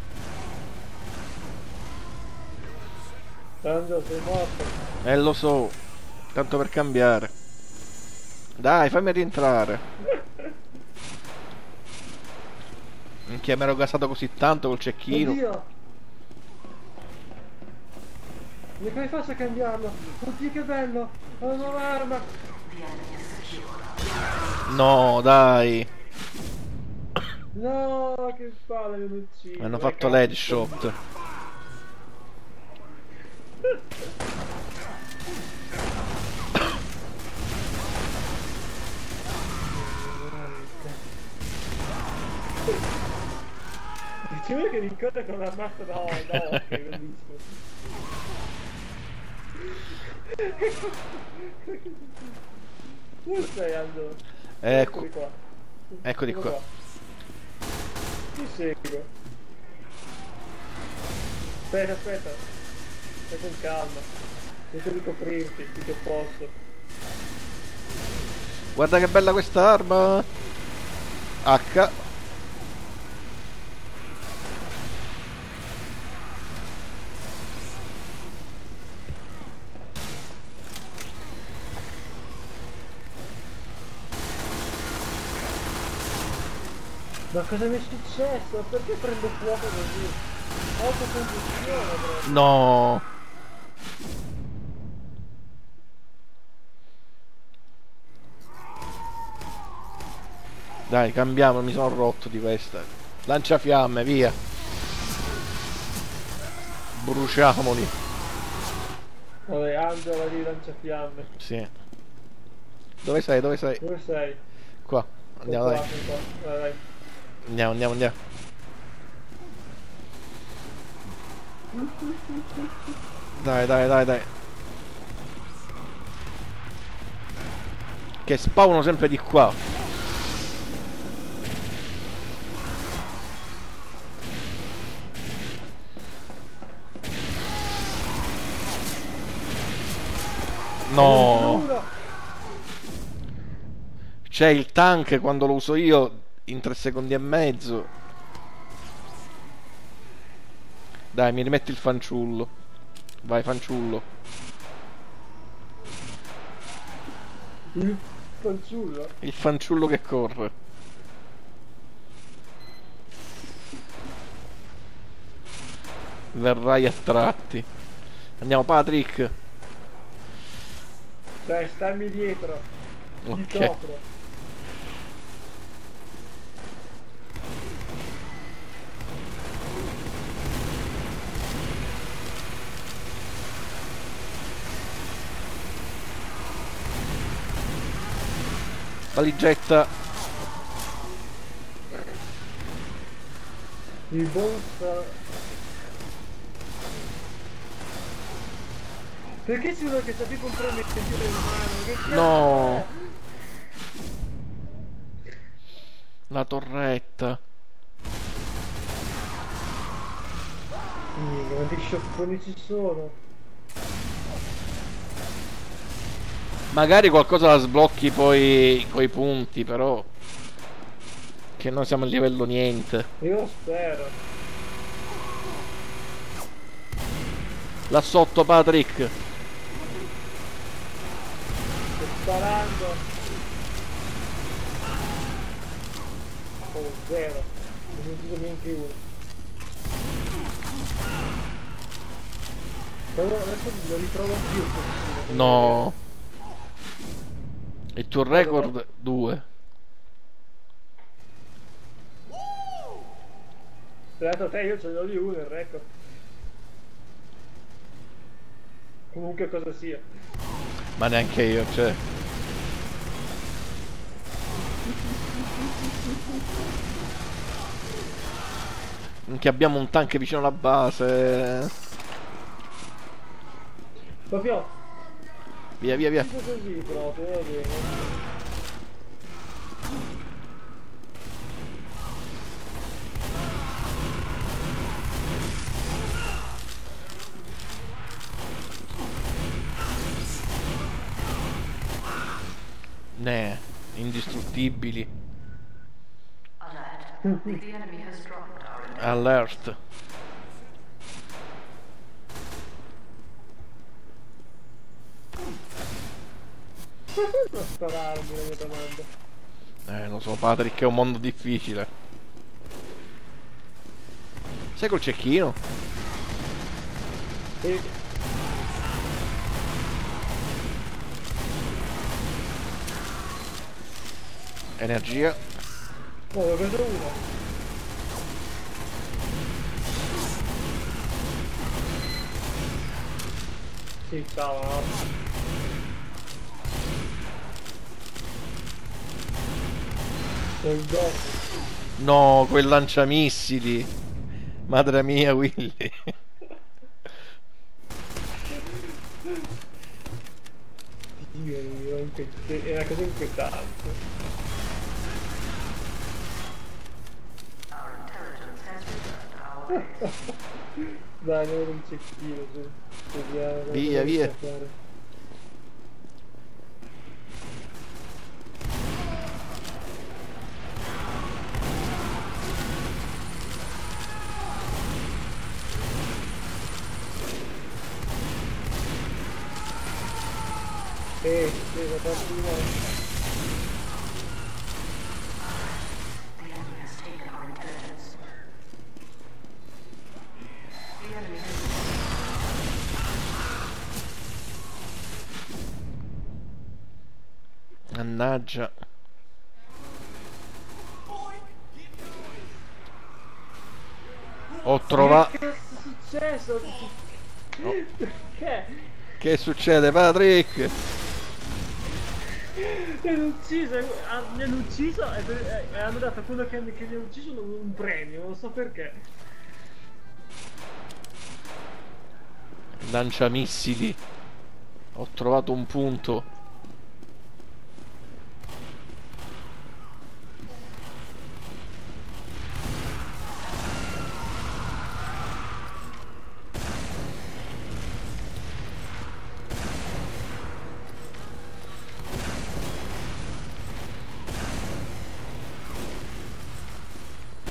Angelo, sei morto. Eh, lo so. Tanto per cambiare. Dai, fammi rientrare. Minchia, mi ero gasato così tanto col cecchino. Oddio! Ma come faccio a cambiarlo? Oddio che bello! Ho una nuova arma! The enemy is secure. No, dai. No, che palle mi hanno ucciso! Mi hanno Eh, fatto cazzo. l'headshot. Diceva che mi corre con la mazza da da occhio, bellissimo. Dove sei Angelo? Ecco. Eccoli qua. Eccoli Sono qua. Ti seguo. Aspetta, aspetta. Stai con calma. Cerco di coprirti, più che posso. Guarda che bella questa arma. H. Ma cosa mi è successo? Perché prendo fuoco così? Autocombustione, bro. No. Dai, cambiamo, mi sono rotto di questa. Lanciafiamme, via. Bruciamoli. Vabbè, Angela di lanciafiamme. Sì. Dove sei? Dove sei? Dove sei? Qua. Andiamo, Sono dai. qua, sono qua. Vai, vai. Andiamo, andiamo, andiamo. Dai, dai, dai, dai. Che spawnano sempre di qua. No. Giuro! C'è il tank quando lo uso io in tre secondi e mezzo. Dai, mi rimetti il fanciullo. Vai, fanciullo. Il fanciullo? Il fanciullo che corre. Verrai a tratti. Andiamo, Patrick. Dai, stammi dietro. Ti Ok. copro. Valigetta. Il boss. Perché c'è uno che sta tipo un promettente in mano? Che cazzo No. è? La torretta. Minchia, quanti sciocconi ci sono? Magari qualcosa la sblocchi poi coi punti, però. Che noi siamo a livello niente. Io spero. Là sotto, Patrick. Sto sparando. Oh, zero. Non ho ucciso neanche uno. Però adesso lo ritrovo più. No. Il tuo record due. Beato te, io ce l'ho di uno il record. Comunque cosa sia. Ma neanche io, cioè. Che abbiamo un tank vicino alla base. Proprio Via, via, via. tipo così proprio, va bene. Ne, indistruttibili. Alert. The enemy has dropped our intelligence. Alert. Non spararmi la mia domanda. Eh, lo so, Patrick, è un mondo difficile. Sai col cecchino? E Energia. no, ho preso uno. Sì, stava, no? È il dopo. No, quel lanciamissili. Madre mia, Willy. Dio mio, inquiet- è una cosa inquietante. Our intelligence has returned our base. Dai, non un cecchino, su. Vediamo cosa Via, riesco via. a fare. Eh, devo farti una... The enemy has taken our intelligence. The enemy has Mannaggia. Ho trovato. Che cazzo è successo? Perché? Che succede, Patrick? Mi hanno ucciso, ah, mi hanno ucciso e, per- e hanno dato a quello che, che mi ha ucciso un, un premio, non so perché. Lanciamissili. Ho trovato un punto.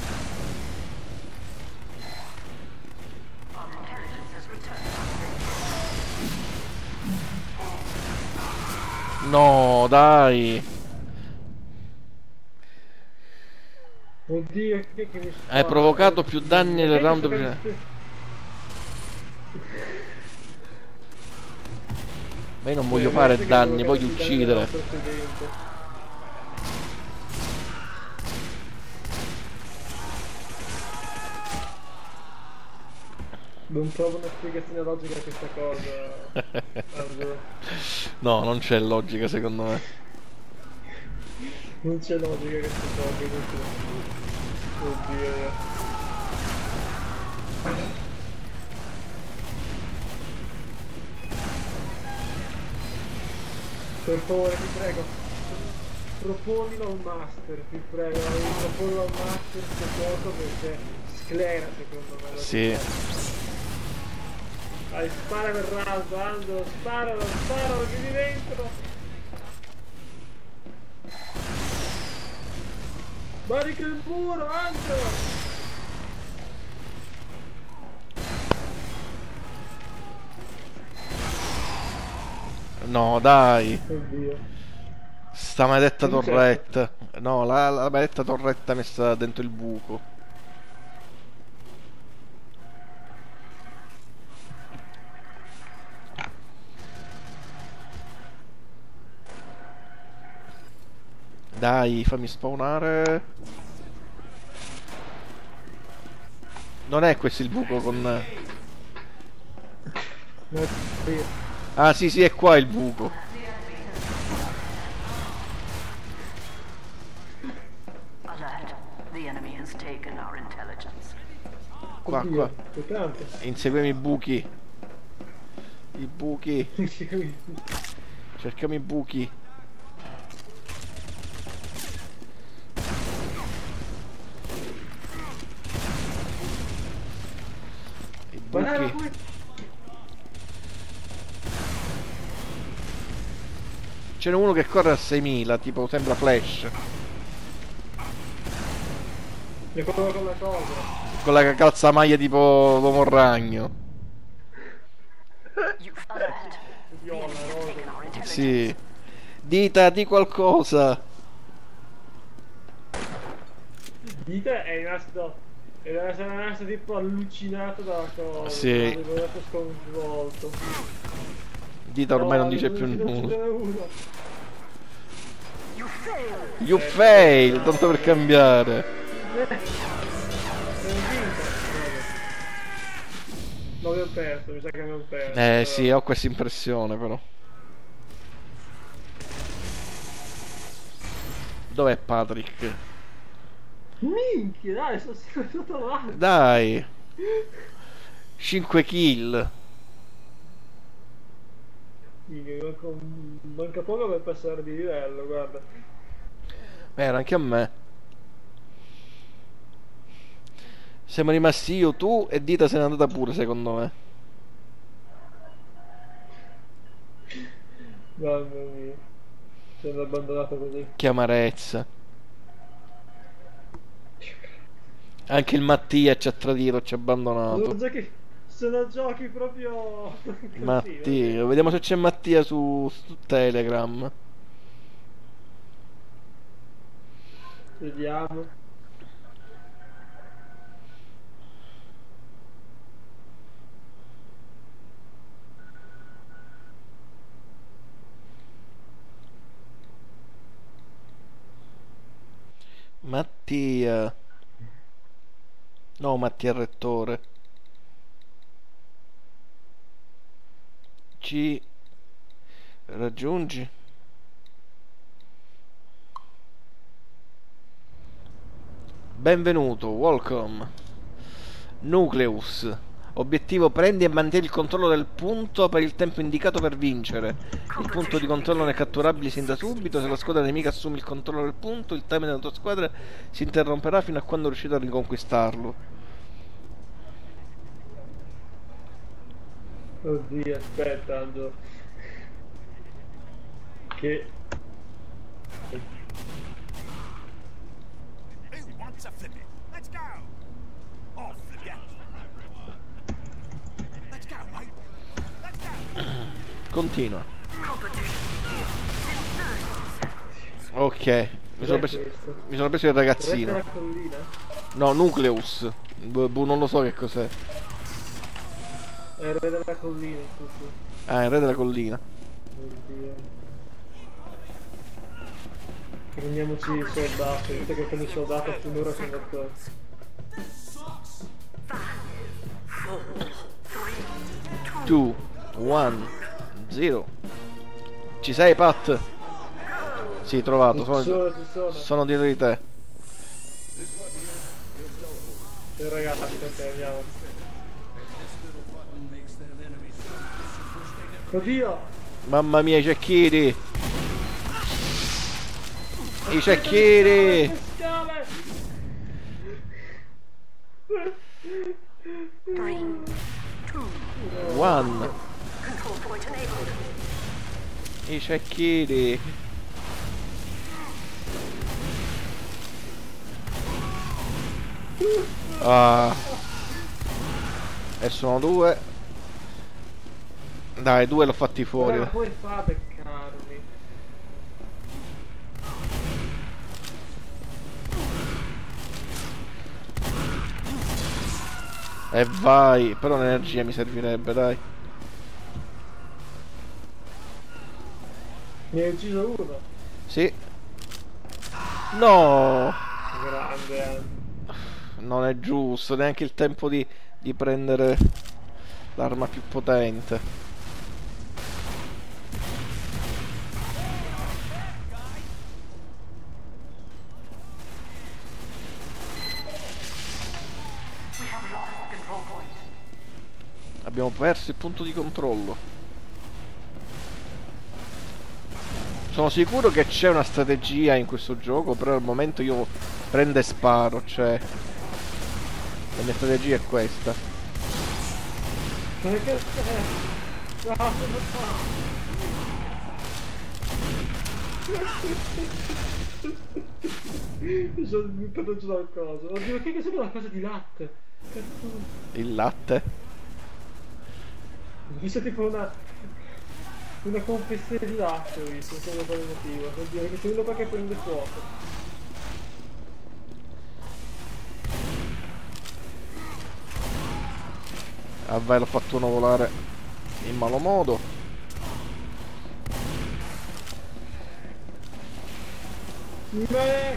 our intelligence has returned. No, dai. Oddio, che, che mi spara. Hai provocato più danni nel Perché round sto prima. cadendo- Ma io non voglio Eh, fare che danni, devo voglio cadere uccidere. nel precedente. Non trovo una spiegazione logica a questa cosa. Angelo. No, non c'è logica secondo me. Non c'è logica a questa cosa. inutile. Oddio. Per favore, ti prego. Proponilo al master, ti prego. Proponilo al master questo gioco perché sclera secondo me. la Sì. Dai, spara per raso, Angelo, sparalo, sparalo, chiudi dentro! Barica il muro, Angelo! No, dai. Oddio. Sta maledetta Che succede? torretta. No, la, la maledetta torretta messa dentro il buco. Dai, fammi spawnare. Non è questo il buco con... No, sì. Ah sì sì, è qua il buco. Alert. The enemy has taken our intelligence. Qua, Oddio, qua. che tanto. Inseguiamo i buchi. I buchi. Cerchiamo i buchi. I Guarda buchi. come... Ce n'è uno che corre a seimila, tipo sembra Flash. Mi quello con la cosa. Con la calzamaglia tipo l'uomo ragno. Alert. Viola, rosa. Taken our intelligence. Sì. Dita, di qualcosa. Dita è rimasto... È rimasto tipo allucinato dalla cosa. Sì. È rimasto sconvolto. Dita ormai non dice No, più non ce nulla. n'è uno. You failed. You fail, tanto per cambiare. Abbiamo vinto. No, abbiamo perso, mi sa che abbiamo perso. Eh sì, ho questa impressione però. Dov'è Patrick? Minchia, dai, sono stato là. Dai. cinque kill. Minchia, manca, un- manca poco per passare di livello, guarda. Era anche a me. Siamo rimasti io, tu e Dita se n'è andata pure secondo me. Mamma mia. Ci hanno abbandonato così. Che amarezza. Anche il Mattia ci ha tradito, ci ha Sono abbandonato. giochi, sono giochi proprio così, Mattia, vediamo se c'è Mattia su, su Telegram. Vediamo. Mattia. No, Mattia il rettore. Ci raggiungi? Benvenuto, welcome. Nucleus. Obiettivo: prendi e mantieni il controllo del punto per il tempo indicato per vincere. Il punto di controllo non è catturabile sin da subito. Se la squadra nemica assume il controllo del punto, il timer della tua squadra si interromperà fino a quando riuscite a riconquistarlo. Oddio, aspetta, Angelo. Che... Who wants a flip it? Let's go. Oh, flip ya. Let's go, mate. Let's go. Continua. Competition. Ok, mi sono, Cos'è preso, questo? mi sono preso il Retta ragazzino. la collina? No, Nucleus. Boh, boh, non lo so che cos'è. È il re della collina, sì, sì. Ah, il re della collina. Oddio. Prendiamoci il soldato, vedete che con il soldato finora sono d'accordo. due, uno, zero. Ci sei, Pat? Sì, trovato. Ci Sono, sono, ci sono. sono dietro di te. Sì, ragazzi, ok, andiamo. Oddio! Mamma mia, i cecchini! I cecchini! Le scale! Three, two, One! control point enabled. I cecchini! Ah! E sono due. Dai, due l'ho fatti fuori. Ora come fa a beccarmi? E vai, però l'energia mi servirebbe, dai. Mi hai ucciso uno. Sì. No! Grande, eh. Non è giusto, neanche il tempo di, di prendere l'arma più potente. We have lost the control point. Abbiamo perso il punto di controllo. Sono sicuro che c'è una strategia in questo gioco, però al momento io prendo e sparo, cioè... La mia strategia è questa. Ma che c'è? No, cosa fa? Mi sono buttato giù dal coso. Oddio, che che sembra una cosa di latte? Cazzo. Il latte? Ho visto tipo una... Una confezione di latte, ho visto, non so per quale motivo. Oddio, che c'è uno qua che prende fuoco. Ah vai, l'ho fatto uno volare in malo modo. Beh.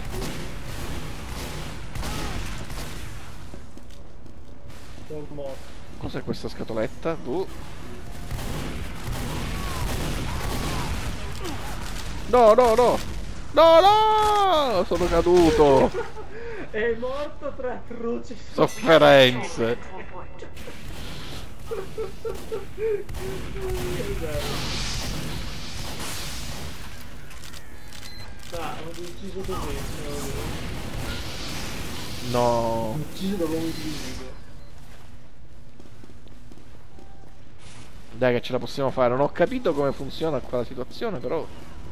Sono morto. Cos'è questa scatoletta? Uh. No, no, no! No, no! Sono caduto! È morto tra atroci Sofferenze! Control point. Ah, ho ucciso così. No! Ho ucciso da uomo invisibile. Dai che ce la possiamo fare. Non ho capito come funziona qua la situazione, però...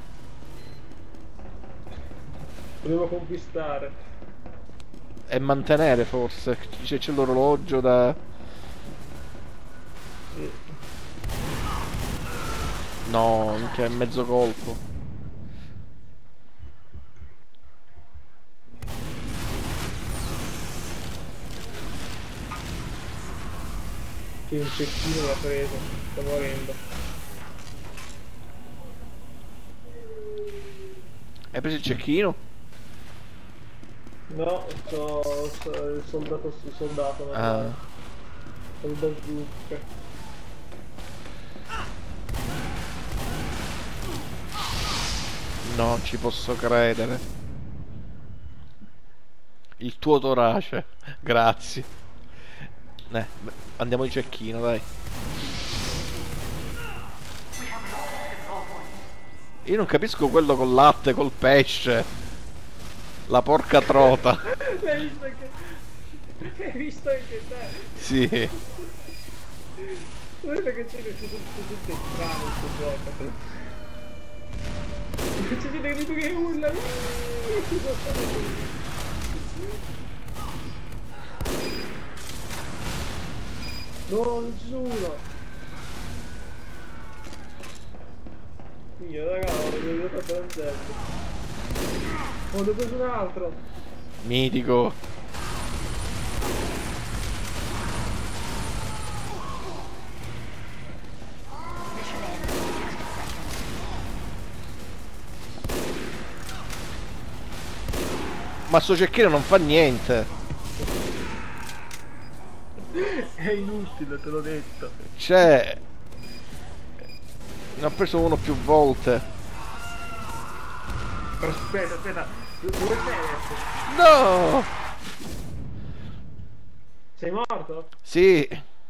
Devo conquistare. E mantenere forse. C'è, c'è l'orologio da... Sì. No, che è mezzo colpo. Sì, un cecchino l'ha preso. Sto morendo. Hai preso il cecchino? No, so, so il soldato, il soldato, no? Ah. Il bazooka. Non ci posso credere. Il tuo torace. Grazie. Eh, beh, andiamo di cecchino, dai. Io non capisco quello col latte, col pesce. La porca trota. L'hai visto anche... Hai visto anche te? Sì. Guarda che c'è che ci sono tutte strane in questo gioco. C'è gente che dice che urla. No, non ci sono uno. Io raga, ho venuto a prendere. Oh, ne ho preso un altro. Mitico. Ma sto cecchino non fa niente. È inutile, te l'ho detto. Cioè, ne ho preso uno più volte. Aspetta, aspetta. Dove sei adesso? No! Sei morto? Sì.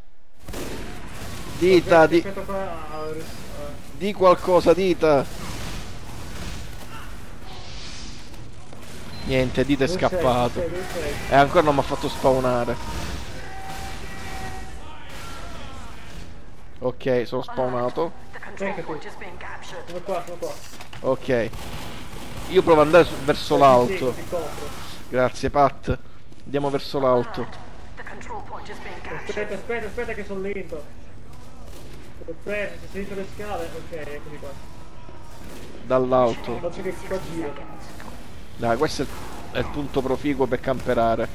Dita, Aspetta, di, aspetta, fa- ah, ris- ah. di qualcosa, Dita. Niente, Dita è Dove sei? scappato. Dove sei? Dove sei? E ancora non mi ha fatto spawnare. Ok, sono spawnato. The control Eccoti. point is being captured. Sono qua, sono qua. Ok. Io provo ad andare su- verso Ti l'alto. seguo, ti copro. Grazie, Pat. Andiamo verso l'alto. The control point is being captured. Aspetta, aspetta, aspetta che sono lento. Aspetta, se sento le scale. Ok, eccoli qua. Dall'alto. Faccio che qua giro. Dai, questo è è il punto proficuo per camperare.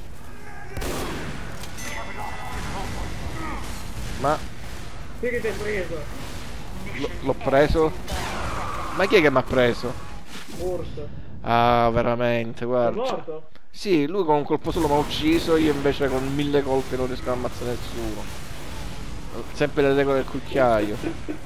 Ma Chi che ti hai preso? l- l'ho preso? Ma chi è che mi ha preso? Orso. Ah, veramente, È guarda. morto? Sì, lui con un colpo solo mi ha ucciso, io invece con mille colpi non riesco a ammazzare nessuno. Sempre le regole del cucchiaio.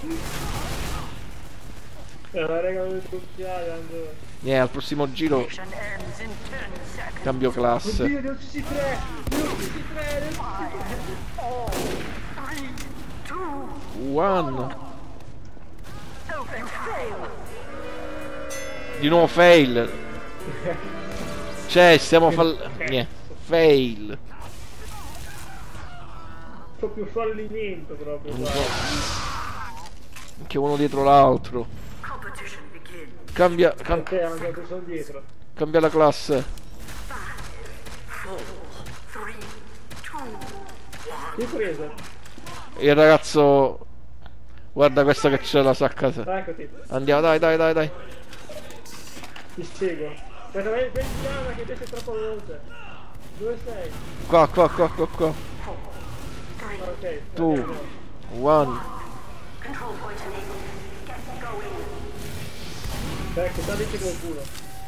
È la regola del cucchiaio, Andrea. Niente, al prossimo giro Mission ends in ten seconds. cambio classe. Oddio, ne ho uccisi tre! Ne ho uccisi tre! Ne ho uccisi Three, two, One. open fail. Di nuovo fail. Cioè, stiamo fall... Niente. Fail. proprio fallimento proprio qua. Anche uno dietro l'altro. Competition begins. Cambia, cam- Ok, anche che sono dietro. cambia la classe. Four, three, two, one. Chi hai preso? Il ragazzo... Guarda questo che c'è la sacca. Eccoti, Andiamo, dai, dai, dai, dai. ti seguo. Aspetta, vai, vai, Diana, che te sei troppo veloce. Dove sei? Qua, qua, qua, qua, qua. Ah, ok. Two. andiamo. One. Control point enabled. Get going. Ecco, sta dice qualcuno.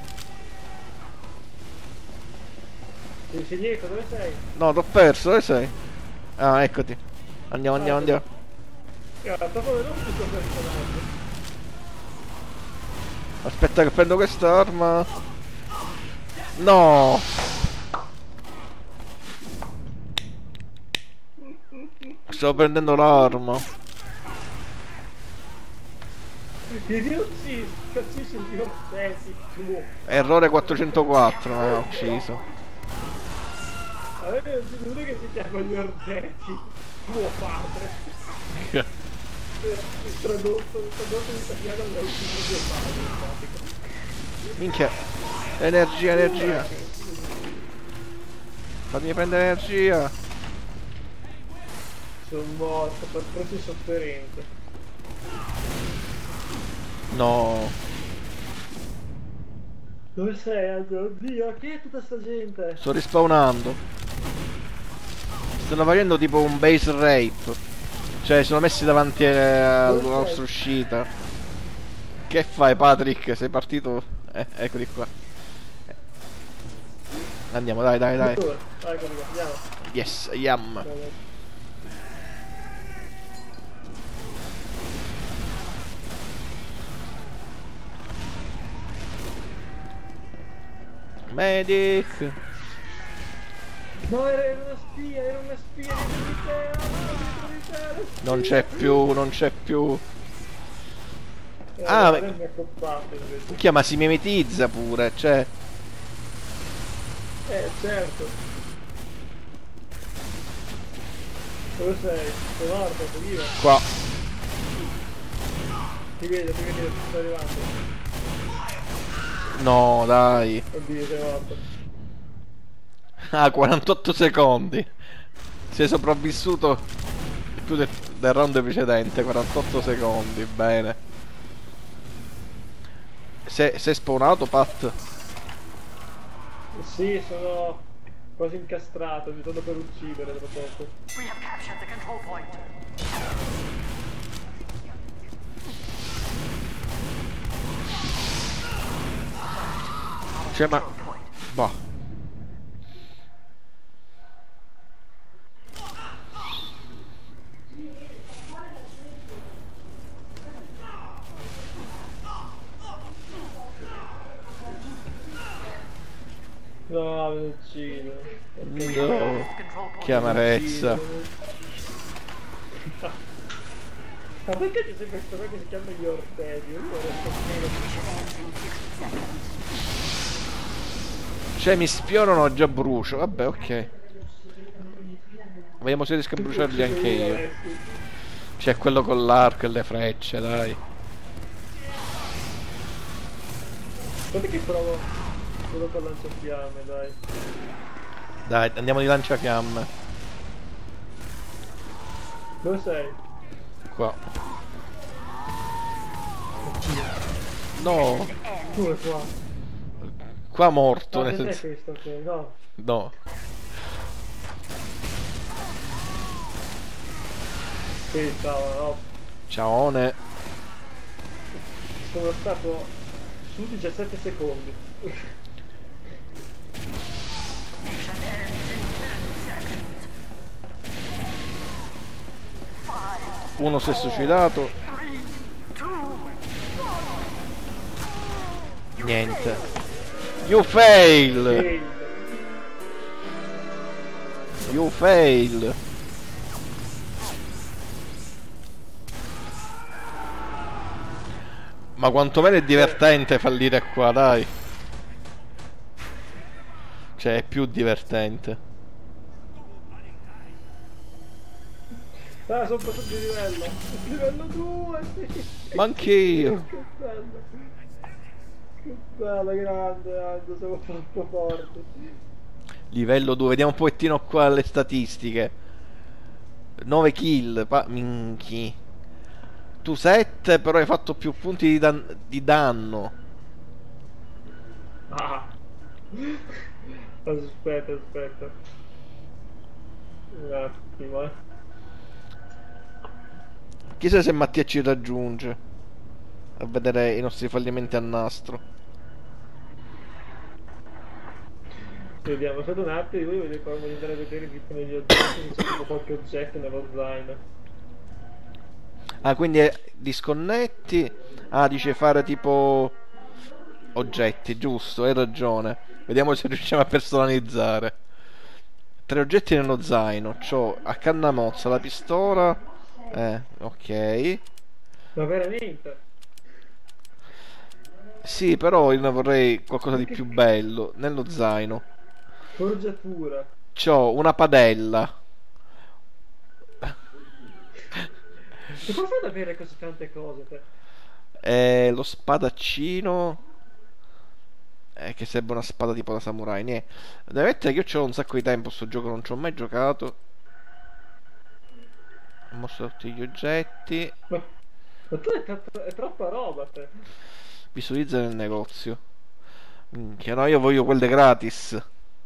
Sei sei dietro, dove sei? No, t'ho perso, dove sei? Ah, eccoti. Andiamo, andiamo, andiamo. Guarda, troppo veloce questo personaggio. Aspetta che prendo quest'arma. No. Stavo prendendo l'arma. Idiozzi, cazzisci il mio sensi. Errore quattrocentoquattro, mi ha ucciso. Avete uno che si chiama gli ordetti. Tuo padre. Tradotto, tradotto in italiano l'ho ucciso tuo padre, in pratica. Minchia. Energia, energia. Fammi prendere energia. Sono morto per proprio sofferenza. No. Dove sei, Aldo? Oddio, che è tutta sta gente? Sto rispawnando. Stanno facendo tipo un base rape. Cioè, sono messi davanti eh, alla Dove sei? nostra uscita. Che fai, Patrick? Sei partito? Eh, eccoli qua. Eh. Andiamo, dai, dai, dai. Dove? Vai, ecco qua, andiamo. Yes, yam. Dai, dai. Medic. No, era, era una spia, era una spia dietro di te, ah, dietro di te, la spia. Non c'è più, non c'è più. Eh, Ah, guarda, ma- mi ha coppato invece. Minchia, ma si mimetizza pure, cioè. Eh, certo. Dove sei? Sei morto, sei vivo? Qua. Ti vedo, ti vedo, ti sto arrivando. No, dai. Oddio, sei morto. Ah, quarantotto secondi. Sei sopravvissuto più del, del round precedente. quarantotto secondi, bene. sei, sei spawnato, Pat? Sì, sono quasi incastrato, mi sono per uccidere tra poco. We have captured the control point. Cioè, ma... Boh. No, mi uccido. No. Che amarezza. Ma perché c'è sempre questo qua che si chiama gli ortesi? Io non riesco Cioè, mi spionano, già brucio. Vabbè, ok. Vediamo se riesco a bruciarli anche io. C'è quello con l'arco e le frecce, dai. Guarda che provo quello con lanciafiamme, dai. Dai, andiamo di lanciafiamme. Dove sei? Qua. No. Dove qua? Qua morto, No, nel non è senso... questo, ok, no. No. Sì, ciao, no. Ciaone. Sono stato su diciassette secondi. Uno si è suicidato. Niente. You fail. Ehi, You fail. Ma quantomeno è divertente fallire qua, dai. Cioè, è più divertente. ah, sono passato di livello. Livello due, sì. Ma anch'io. Che bello. Che bello, grande, Ando, siamo troppo forti. Livello due, vediamo un pochettino qua le statistiche. nove kill, pa- minchi. Tu sette, però hai fatto più punti di, dan- di danno. Ah. Aspetta, aspetta. Un attimo, eh. Chissà se Mattia ci raggiunge a vedere i nostri fallimenti a nastro. Vediamo, aspetta un attimo, io voglio voglio andare a vedere tipo negli oggetti, se c'è tipo qualche oggetto nello zaino. Ah, quindi è disconnetti. Ah, dice fare tipo oggetti, giusto, hai ragione. Vediamo se riusciamo a personalizzare. Tre oggetti nello zaino. C'ho a canna mozza la pistola. Eh, ok. Ma veramente? Sì, però io ne vorrei qualcosa di più bello. Nello zaino Forgiatura. c'ho una padella. E come fai ad avere così tante cose te? E lo spadaccino. Eh, che serve una spada tipo da samurai. Niente. Devo mettere che io c'ho un sacco di tempo sto gioco, non ci ho mai giocato. Ho mostrato tutti gli oggetti. Ma, ma tu è, troppo- è troppa roba te. Visualizza nel negozio. Minchia, no, io voglio quelle gratis.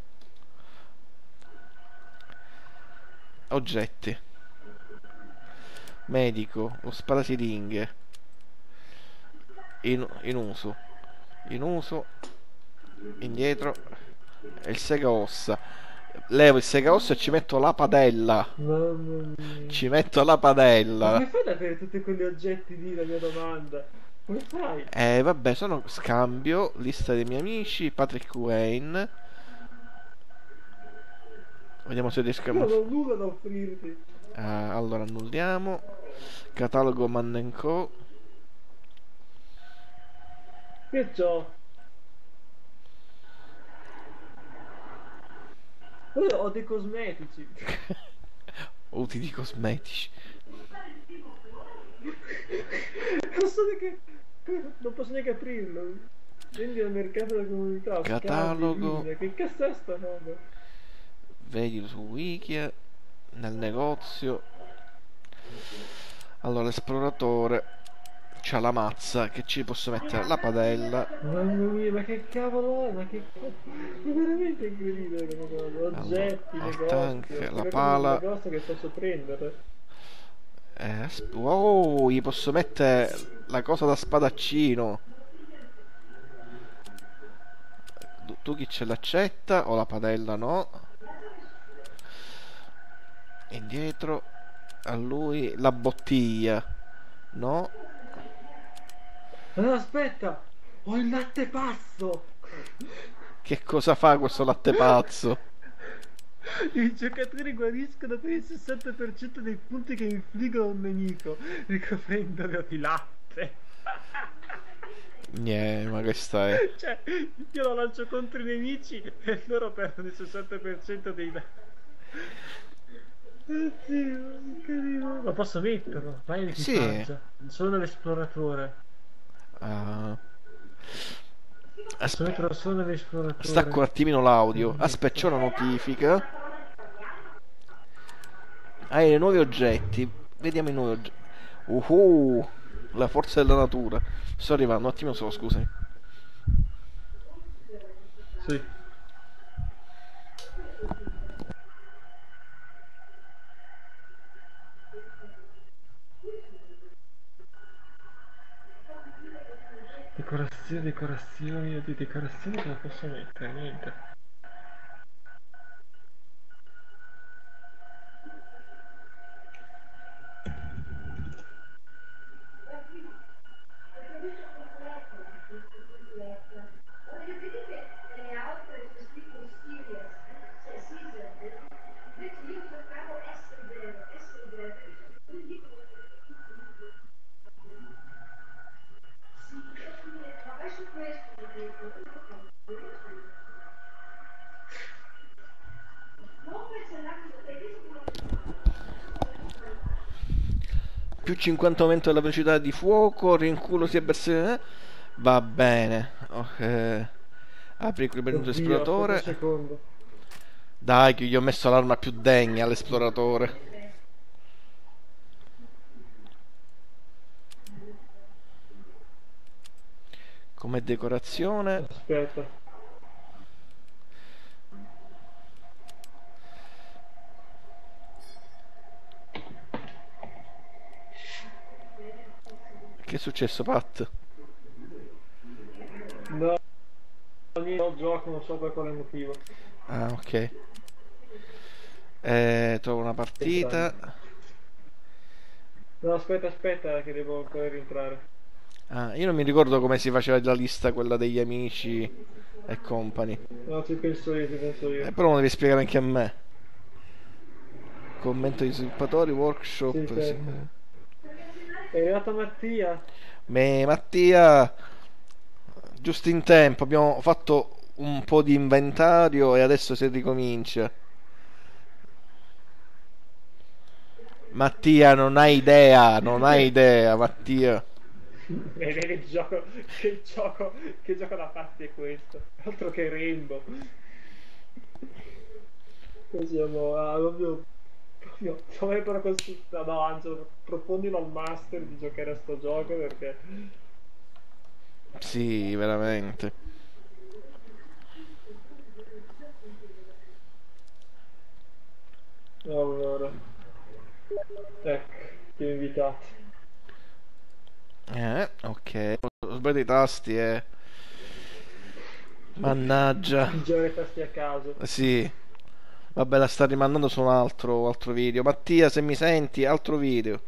Oggetti. Medico, lo sparasilinghe. In, in uso. In uso. Indietro. E il sega ossa. Levo il sega ossa e ci metto la padella. Mamma mia. Ci metto la Ma padella. come fai ad avere tutti quegli oggetti lì, la mia domanda? Come fai? Eh, vabbè, sono scambio. Lista dei miei amici. Patrick Wayne. Vediamo se riesco a... Io non ho nulla da offrirti. Ah, allora annulliamo. Catalogo Man and Co. Che c'ho? Io ho dei cosmetici. Utili cosmetici. Non so neanche... Non posso neanche aprirlo. Quindi al mercato della comunità. Catalogo. Scambi, che cazzo è sta roba? Vedilo su Wiki. Nel negozio. Allora, esploratore. c'ha la mazza che ci posso mettere la padella. Mamma mia, ma che cavolo è? Ma che cavolo? È veramente incredibile come cosa. Oggetti, Allora, al negozi. tank, ho la trovato pala. un negozio che posso prendere. Eh, asp- oh, gli posso mettere la cosa da spadaccino. Tu, tu chi ce l'accetta? O la padella no? Indietro. A lui la bottiglia. No? Ah, aspetta! Ho il latte pazzo! Che cosa fa questo latte pazzo? I giocatori guariscono per il sessanta per cento dei punti che infliggono a un nemico, ricoprendolo di latte. Niente, ma che stai? Cioè, io lo lancio contro i nemici e loro perdono il sessanta per cento dei danni. Oddio, incredibile. Ma posso metterlo? Vai all'equipaggio. Solo nell'esploratore. Ah. Posso Aspe- metterlo solo nell'esploratore. Stacco un attimino l'audio. Aspetta, c'è una notifica. Hai i nuovi oggetti. Vediamo i nuovi oggetti. Uhu, la forza della natura. Sto arrivando, un attimo solo, scusami. Sì. Decorazioni, decorazioni, io di decorazioni cosa posso mettere? Niente. Più cinquanta aumento della velocità di fuoco. Rinculo sia bersaglio. eh? Va bene. Ok. Apri il benvenuto Oddio, esploratore. aspetta un secondo. Dai, che gli ho messo l'arma più degna all'esploratore. Come decorazione. Aspetta. Che è successo, Pat? No, io gioco, non so per quale motivo. Ah, ok. Eh, trovo una partita. No, aspetta, aspetta, che devo ancora rientrare. Ah, io non mi ricordo come si faceva la lista, quella degli amici e company. No, ci penso io, ci penso io. Eh, però lo devi spiegare anche a me. Commento di sviluppatori, workshop. Sì, sì. certo. È arrivato Mattia. Me, Mattia, giusto in tempo, abbiamo fatto un po' di inventario e adesso si ricomincia. Mattia, non hai idea, non hai idea, Mattia. Vedi che gioco, che gioco, che gioco da pazzi è questo? Altro che Rainbow. Così siamo a proprio, proprio, dovrebbero così, no Angelo, propondilo al master di giocare a sto gioco perché... Sì, veramente. Allora, ecco, ti ho invitato. Eh, ok. Ho sbagliato i tasti, eh. Mannaggia. Pigiare tasti a caso. Sì. Vabbè, la sta rimandando su un altro, altro video. Mattia, se mi senti, altro video.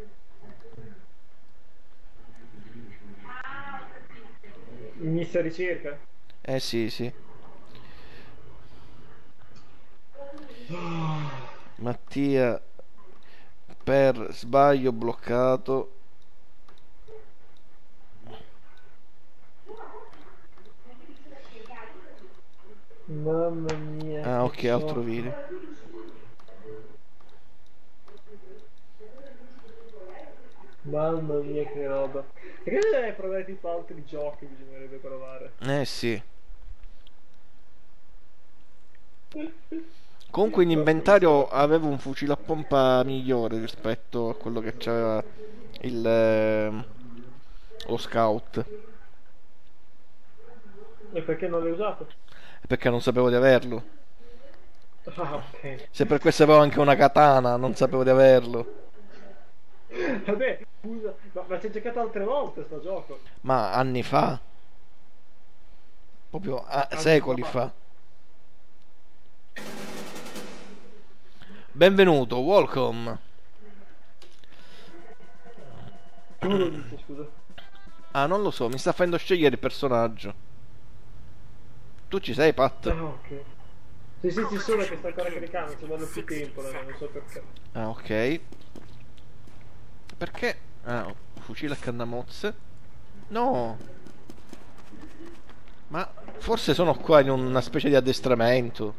Inizia ricerca. Eh sì, sì. Mattia, per sbaglio bloccato. Mamma mia. Ah, ok, che altro gioco. video. Mamma mia che roba. Perché bisognerebbe provare tipo altri giochi, bisognerebbe provare. Eh sì. Comunque in inventario avevo un fucile a pompa migliore rispetto a quello che c'aveva il, ehm, Lo scout. E perché non l'hai usato? Perché non sapevo di averlo. Ah, ok. Se per questo avevo anche una katana, non sapevo di averlo. Vabbè, scusa, ma, ma ci hai giocato altre volte sto gioco. Ma anni fa. Proprio a- Anni secoli fa. fa. Benvenuto, welcome. Come lo dici, scusa? Ah, non lo so, mi sta facendo scegliere il personaggio. Tu ci sei, Pat? Ah, ok. Sì, sì, ci sono che sta ancora caricando, ci vanno più tempo, non non so perché. Ah, ok. Perché? Ah, fucile a cannamozze. No. Ma forse sono qua in una specie di addestramento.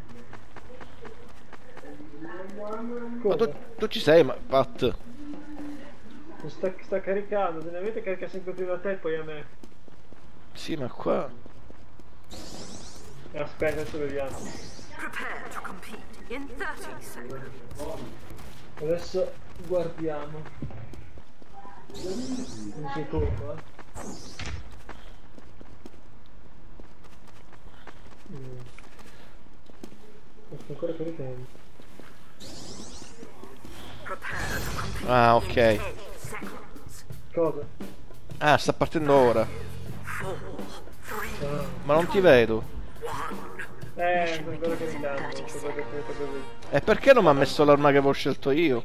Ma tu, Come? tu ci sei, ma Pat? Sta, sta caricando, generalmente carica sempre prima a te e poi a me. Sì, ma qua. Aspetta, adesso vediamo. Prepare to compete in thirty seconds. Adesso guardiamo. Un secondo, eh. Mm. Sto ancora caricando. Prepare to compete Ah, in ok. ten seconds. Cosa? Ah, sta partendo ora. Four, three, Ah. Ma non ti vedo. one. Eh, sto ancora caricando. Sto ancora caricando così. E perché non mi ha messo l'arma che avevo scelto io?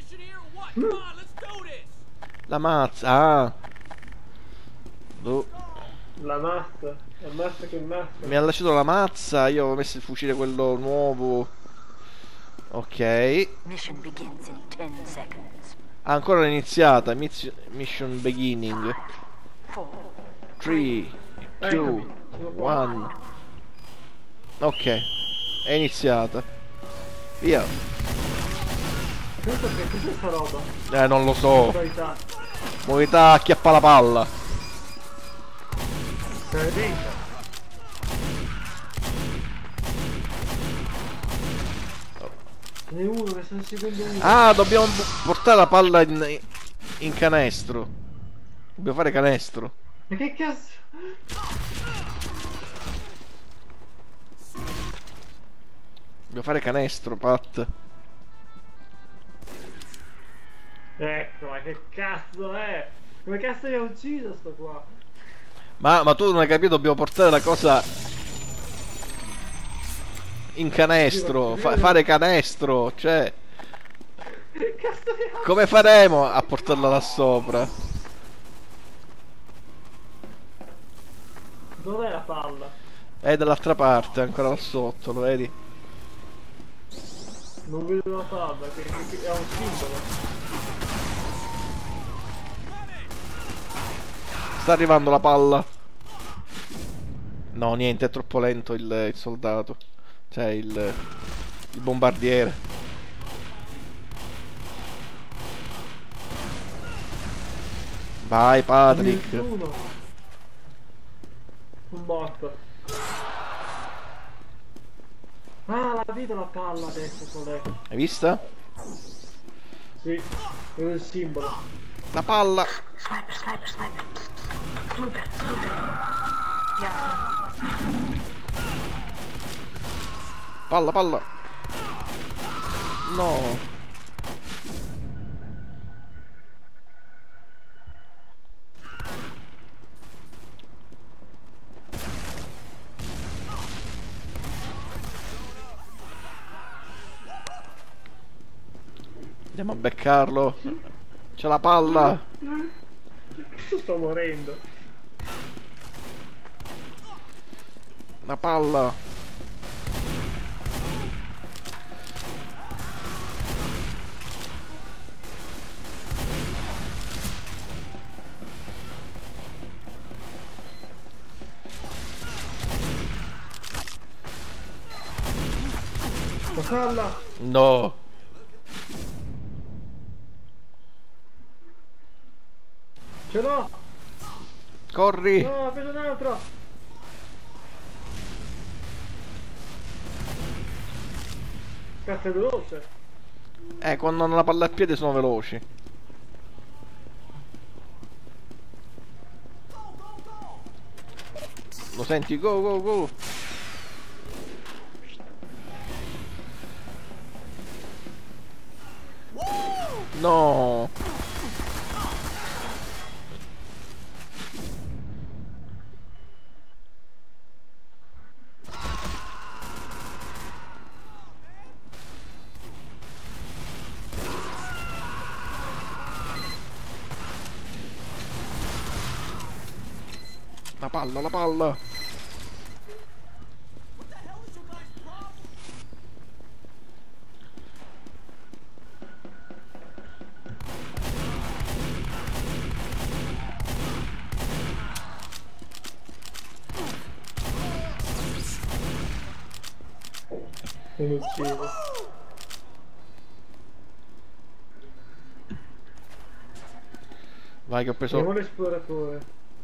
La mazza. Ah. Boh. La mazza. La mazza che mazza. Mi ha lasciato la mazza. Io avevo messo il fucile quello nuovo. Ok. Mission begins in ten seconds. Ah, ancora non è iniziata. Miz- Mission beginning. Four, tre, due, uno. Ok. È iniziata. Via. Questo che cos'è sta roba? Eh, non lo so. Qualità. Modalità acchiappa la palla. Stai dentro. Ce n'è uno che sta seguendo uno. Ah, dobbiamo bu- portare la palla in, in canestro. Dobbiamo fare canestro. Ma che cazzo? Dobbiamo fare canestro, Pat. Ecco, ma che cazzo è? Come cazzo mi ha ucciso sto qua? Ma, ma tu non hai capito, dobbiamo portare la cosa in canestro. Fa- fare canestro, cioè. Che cazzo mi ha... Come faremo a portarla là sopra? Dov'è la palla? È dall'altra parte, ancora là sotto, lo vedi? Non vedo la palla, che, che, che è un simbolo. Sta arrivando la palla. No, niente, è troppo lento il, il soldato. Cioè il, il bombardiere. Vai, Patrick. Nessuno. Un morto. Ah, la vedo la palla adesso, collega. Hai vista? Sì, vedo il simbolo. La palla. Sniper, sniper, sniper. Sniper, sniper. Yeah. Palla, palla. No. Andiamo a beccarlo. C'è la palla. Sto morendo. La palla. La palla. No. Ce l'ho. Corri. No, ho preso un altro. Cazzo è veloce. Eh, quando hanno la palla al piede sono veloci. Lo senti? Go, go, go. No. La palla, la palla. Mi uccido. Vai che ho preso. Andiamo l'esploratore.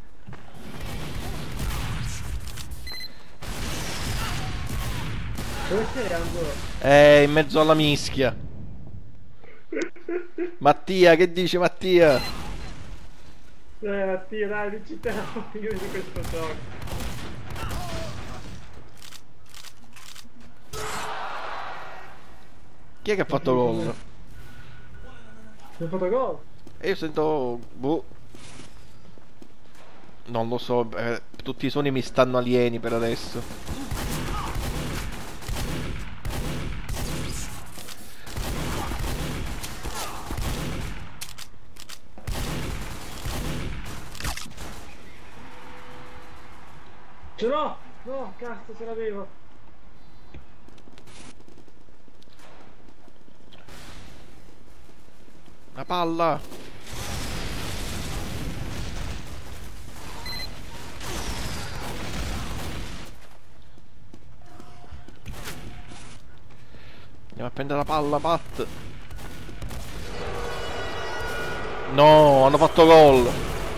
Dove sei Angelo? Eh, in mezzo alla mischia. Mattia, che dici Mattia? Eh Mattia dai, dici te io di questo gioco. Chi è che ha fatto gol? Hai fatto gol? E io sento... boh. Non lo so, eh, tutti i suoni mi stanno alieni per adesso. Ce l'ho! No, cazzo, ce l'avevo! La palla! Andiamo a prendere la palla, Pat! No, hanno fatto gol!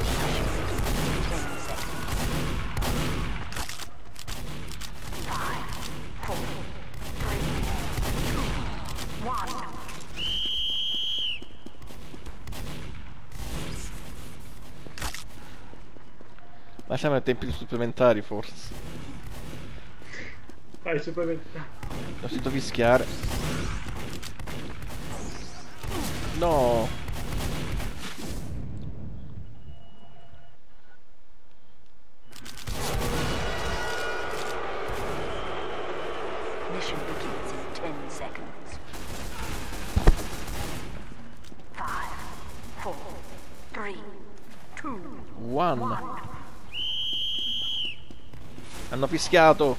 Ma siamo ai tempi supplementari forse. Vai, supplementare. Ho sentito fischiare. No. Mission begins in ten seconds. Five, four, three, two, One. one. Hanno fischiato.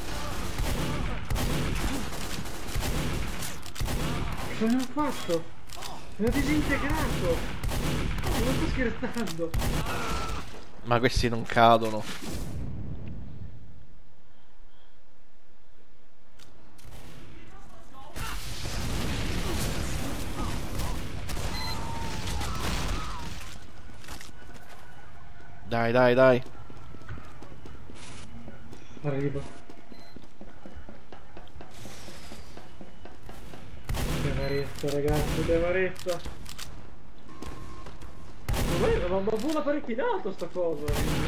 Cosa hanno fatto? Mi hanno disintegrato! Non sto scherzando! Ma questi non cadono. Dai, dai, dai. Arrivo. Che amarezza, ragazzi, che amarezza! Ma, ma, ma vola parecchio in alto sta cosa!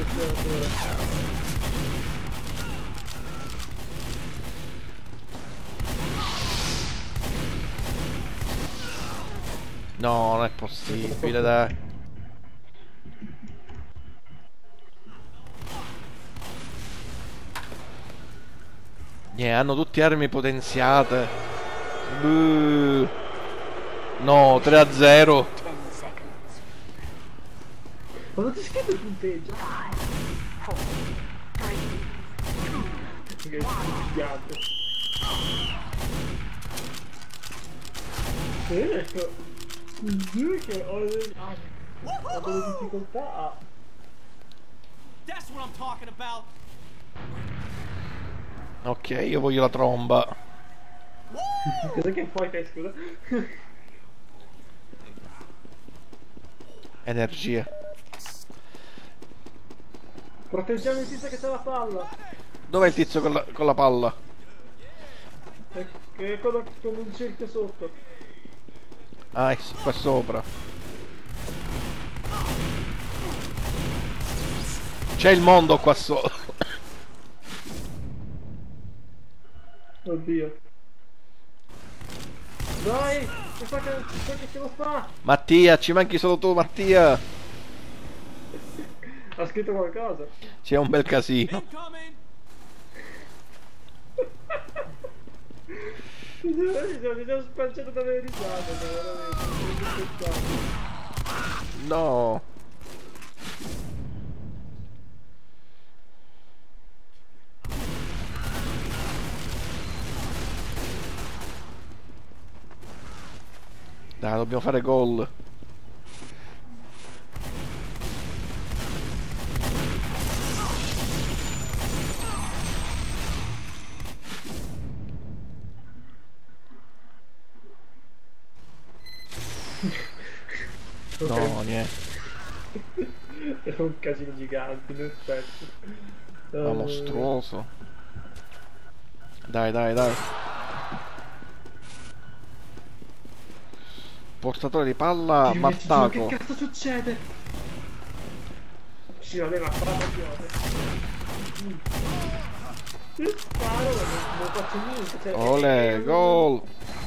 No, non è possibile, dai. Yeah, hanno tutte armi potenziate. Buh. No, tre a zero. Ten seconds. Cosa ti scritto il punteggio? Five, four, three, Che stupiate. Ecco. Io che ho delle, ho delle difficoltà. That's what I'm talking about. Ok, io voglio la tromba. Cos'è che fai te, scusa? Energia. Proteggiamo il tizio che c'ha la palla. Dov'è il tizio con la, con la palla? È che è quello con un cerchio sotto. Ah, è qua sopra. C'è il mondo qua sotto. Oddio. Dai! Mi sa che, mi sa che ce lo fa! Mattia, ci manchi solo tu, Mattia. Ha scritto qualcosa? C'è un bel casino. Incoming! Mi sono, mi sono spanciato dalle risate, veramente. Non mi aspettavo. No. Dai, dobbiamo fare gol. No, niente. Era un casino gigante, in effetti. Ma Eh, mostruoso. Dai, dai, dai. Portatore di palla, Dio mio, Dio, Martaco. che cazzo succede? Sì, vabbè, ma fa la piove. Io sparo, ma non, non faccio niente. Cioè, Ole, eh, gol.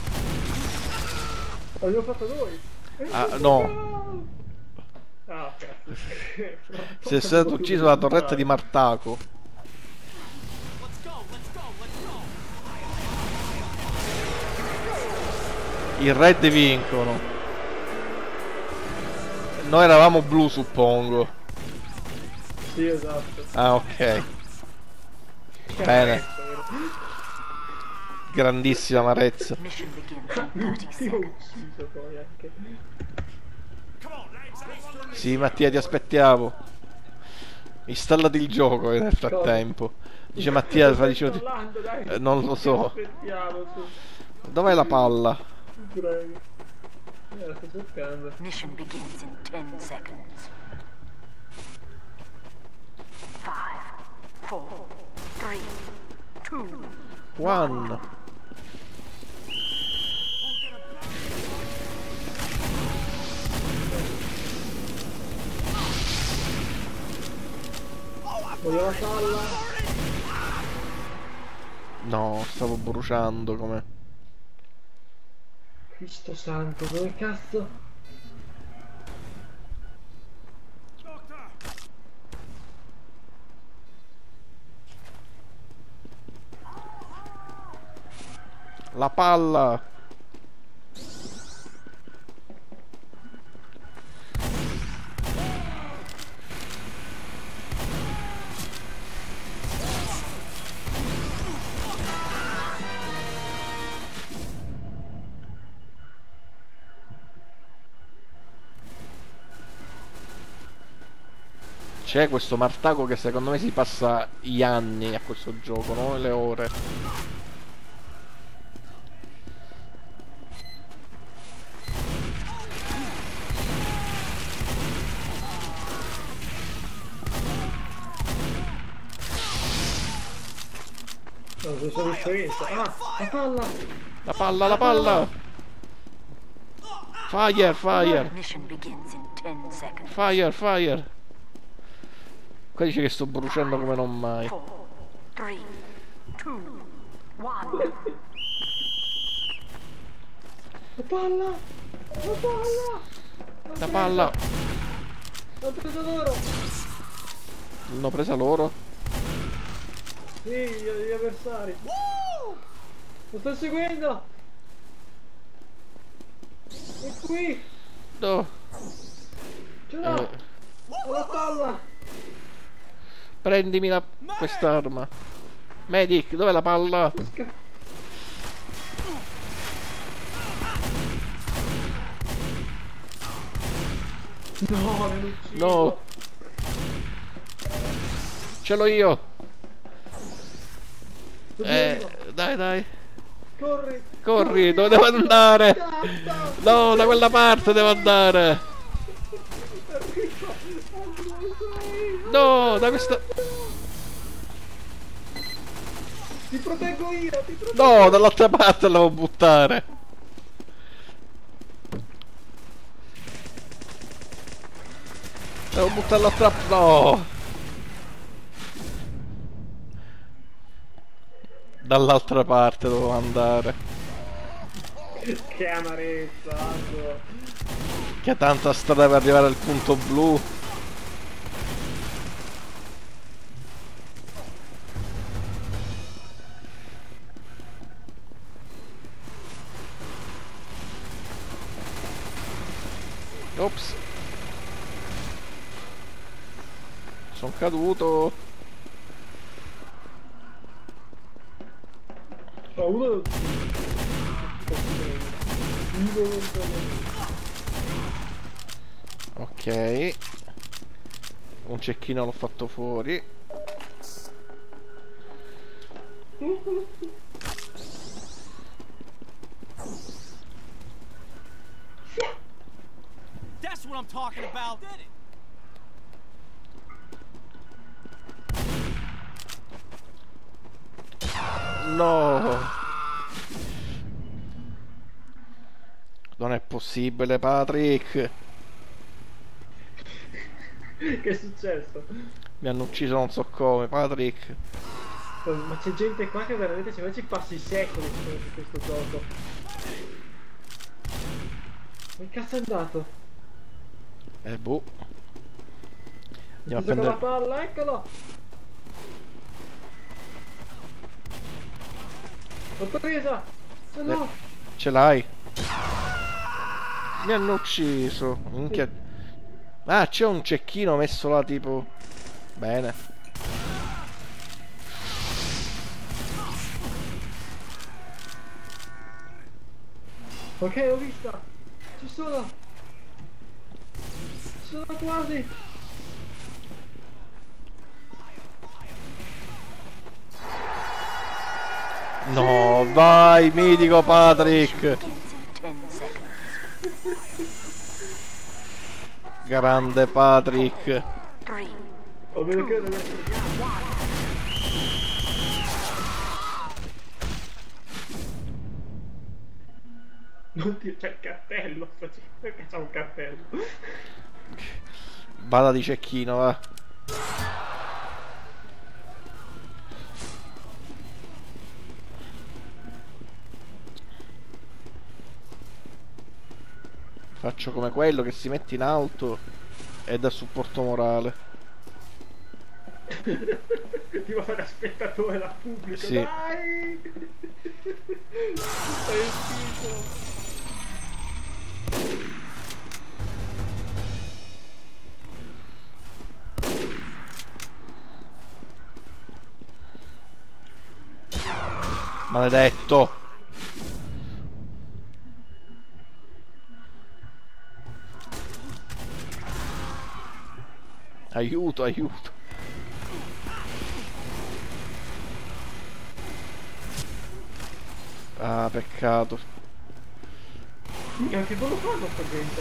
Abbiamo fatto noi. Eh, Ah, gol. no. Ah, cazzo. Si è stato ucciso la torretta di Martaco. I red vincono. Noi eravamo blu, suppongo. Sì, esatto. Ah, ok. Bene. Grandissima amarezza. Mission begins in thirty Sì, ho seconds. ucciso poi anche. Come on, lads, anyone? Sì, Mattia, ti aspettiamo. Installati il gioco eh, nel frattempo. Dice Mattia, fa dicevo, Sto parlando, dai. eh, non lo so. Aspettiamo, su. Dov'è la palla? Ti prego. Eh, la sto cercando. Mission begins in ten seconds. Five, four, three, two, One. Voglio la palla. No, stavo bruciando come. Cristo santo, dove cazzo? Doctor! La palla. C'è questo Martaco che secondo me si passa gli anni a questo gioco, no? Le ore. No, se sono differenza. Ah, la palla! La palla, la palla! Fire, fire! mission begins in ten seconds. Fire, fire! Qua dice che sto bruciando come non mai. Four, three, two, one. La palla! La palla! La palla! L'ho preso loro! L'hanno presa loro? Sì, gli, gli avversari! Lo sto seguendo! È qui! No. Ce l'ho! Eh, Ho la palla! prendimi la... quest'arma. Medic, dov'è la palla? No, mi hanno ucciso! No. Ce l'ho io. Eh, dai, dai. Corri! Corri, dove devo andare? No, da quella parte devo andare. No, da questa... Ti proteggo io! Ti proteggo! No, dall'altra parte la devo buttare. Devo buttare l'altra... No. Dall'altra parte dovevo andare. Che amarezza, Aldo. Che tanta strada per arrivare al punto blu. Ops. Sono caduto. Ma uno... Ok. Un cecchino l'ho fatto fuori. That's what I'm talking about. Did it? No. Non è possibile, Patrick. Che è successo? Mi hanno ucciso non so come, Patrick. Ma c'è gente qua che veramente ci passi secoli su questo gioco. Che cazzo è andato? Eh boh. Andiamo a Con la prendere. palla, eccolo! L'ho presa! Se no! Eh, ce l'hai? Mi hanno ucciso. Minchia. Ah, c'è un cecchino messo là tipo. Bene. Ok, l'ho vista! Ci sono! Ci sono quasi! No, vai, mitico Patrick. Grande Patrick. Three, Ho meno che non è... Non ti... c'è il cartello, perché c'è un cartello? Bada di cecchino, va. Faccio come quello che si mette in auto e dà supporto morale. Ti va a fare da spettatore da pubblico, Sì. dai! Sei schifo! Maledetto. Aiuto, aiuto. Ah, peccato. Minchia, che bello fanno sta gente?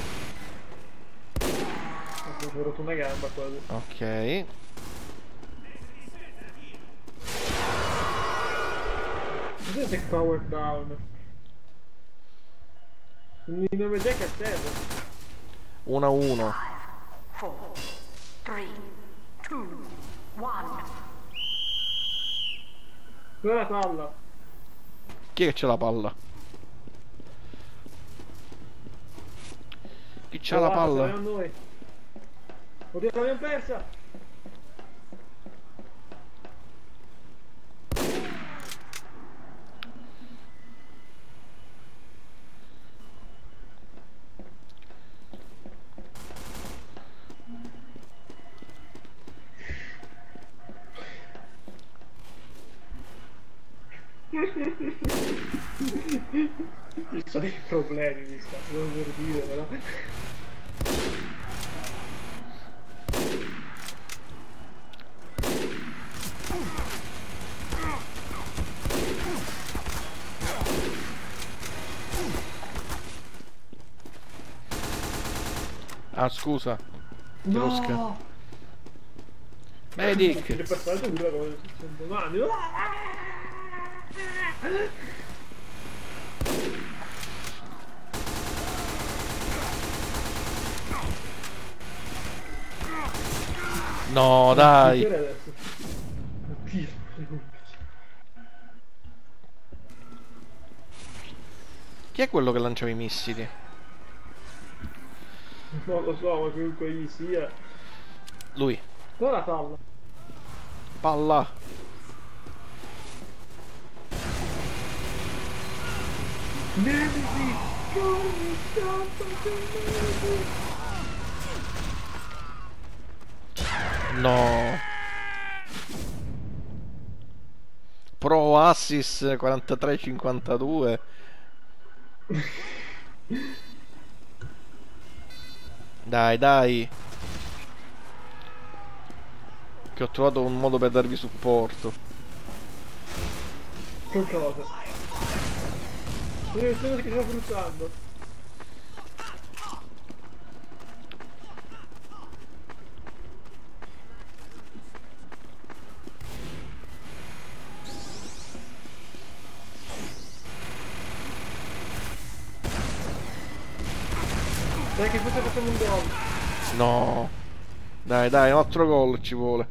Mi ho rotto una gamba quasi. Ok. Cos'è power down? Il nome Jack è a terra. uno a uno. four, three, two, one. Dov'è la palla? Chi è che c'ha la palla? Chi c'ha la palla? Siamo noi. Oddio, l'abbiamo persa! Ci sono dei problemi, mi sta, non per dire, però. Ah, scusa. Rosca. No! Medic. Il passaggio dura come cento mani. No, dai. Oddio. Chi è quello che lanciava i missili? Non lo so, ma comunque gli sia. Lui. Dove la palla? Palla. Nemesi! Corri, scappa, Nemesi! No. Pro Assis quarantatré cinquantadue. Dai, dai. Che ho trovato un modo per darvi supporto. Che cosa? Io sono che sta bruciando. Dai che forse facciamo un gol. No. Dai, dai, un altro gol ci vuole.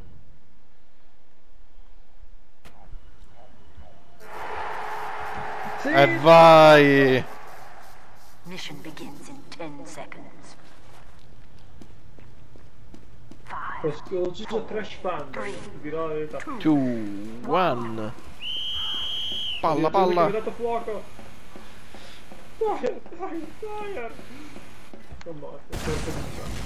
Sì! E vai. Mission begins in ten seconds. Five, Ho ucciso Trash Panda, ti dirò la verità. due, uno. Palla, Mi palla. ha dato fuoco. Fire, fire, fire. Sono morto, sono cominciato.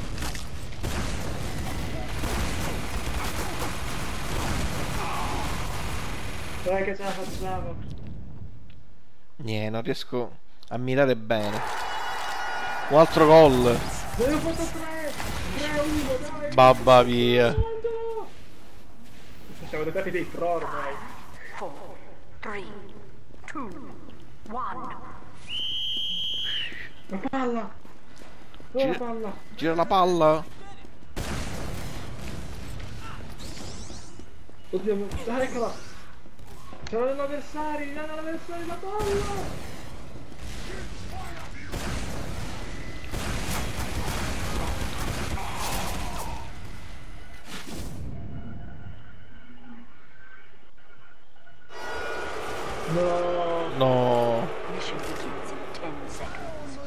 Dai che ce la facciamo. Niente, non riesco a mirare bene. Un altro gol. Ne ho fatto tre! tre a uno, dai! Babba via. No! Siamo diventati dei pro ormai. four, three, two, one. La palla! Dove la palla? Gira la palla. Oddio, dai, eccola! Ce l'hanno l'avversario, danno all'avversario la palla! No! No. Mission begins in ten seconds.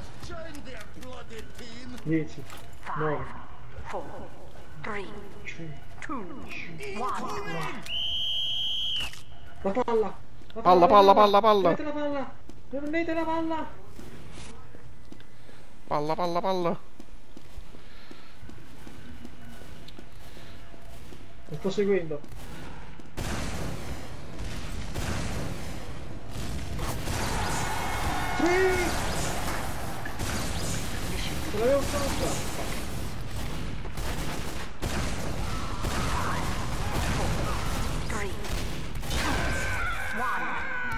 dieci, nove, Five, four, three, two, one. la palla! La Palla, palla, palla, palla. Prendete la palla! Prendete la palla! Palla, palla, palla. Lo sto seguendo. Sì! Ce l'avevo fatta! Three, two, one.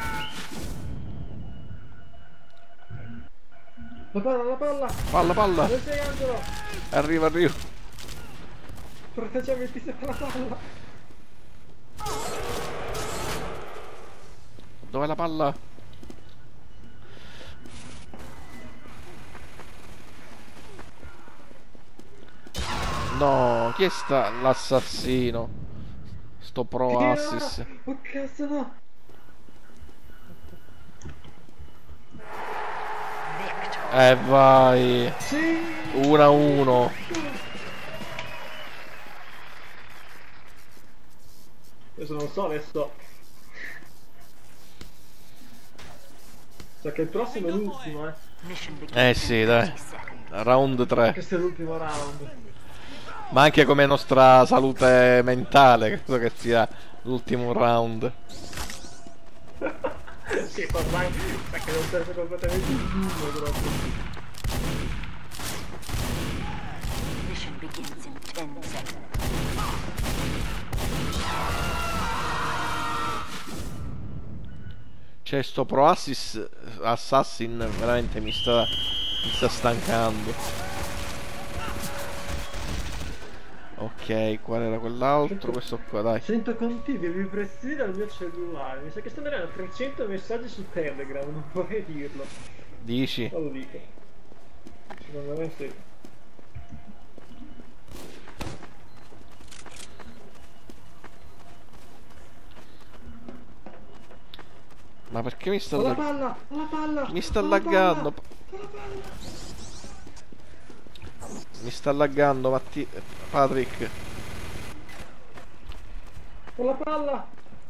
La palla, la palla! Palla, palla. Dove sei Angelo? Arriva, arriva. Proteggiamo il piste per la palla! Dov'è la palla? No, chi è sta l'assassino? Sto pro assist. Oh cazzo no! Eh vai. Sì! uno a uno. Adesso non so adesso. Sa che il prossimo è l'ultimo, eh. Mission begins Eh sì, dai. in thirty seconds. Round tre. Questo è l'ultimo round. Ma anche come nostra salute mentale, credo che sia l'ultimo round. Sì, ormai sa che non serve completamente il giusto proprio. Mission begins in ten seconds. C'è sto pro assist, assassin veramente mi sta, mi sta stancando. Ok, qual era quell'altro? Questo qua, dai. Sento continue vibrazioni dal mio cellulare. Mi sa che stanno arrivando trecento messaggi su Telegram, non vorrei dirlo. Dici? Ma lo dico. Secondo me sì. Ma perché mi sta Ho la lag- palla, ho la palla. Mi sta ho la laggando. palla, ho la palla. Mi sta laggando, Matti... Patrick. Ho la palla.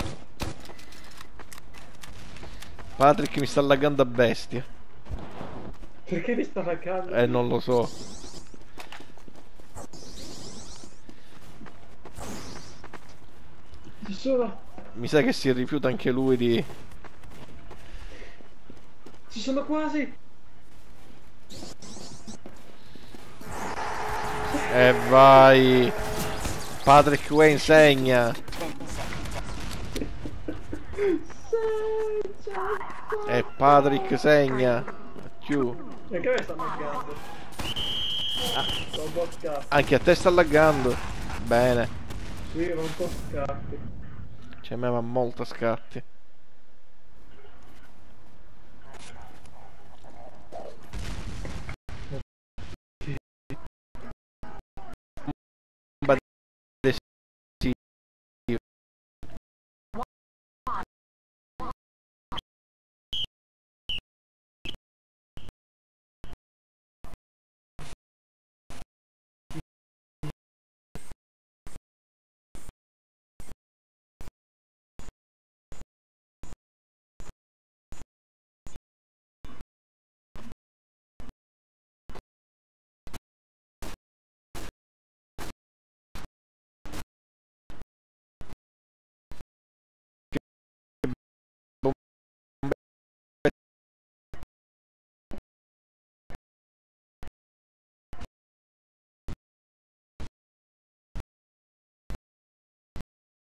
Patrick mi sta laggando a bestia. Perché mi sta laggando? Eh, non lo so. Ci sono, Mi sa che si rifiuta anche lui di... ci sono quasi. E vai. Patrick Wayne segna. E Patrick segna. Più. Perché me sta laggando? Sto un po' scatti. Anche a te sta laggando. Bene. Sì, non un po' scatti. Cioè, a me va molto a scatti.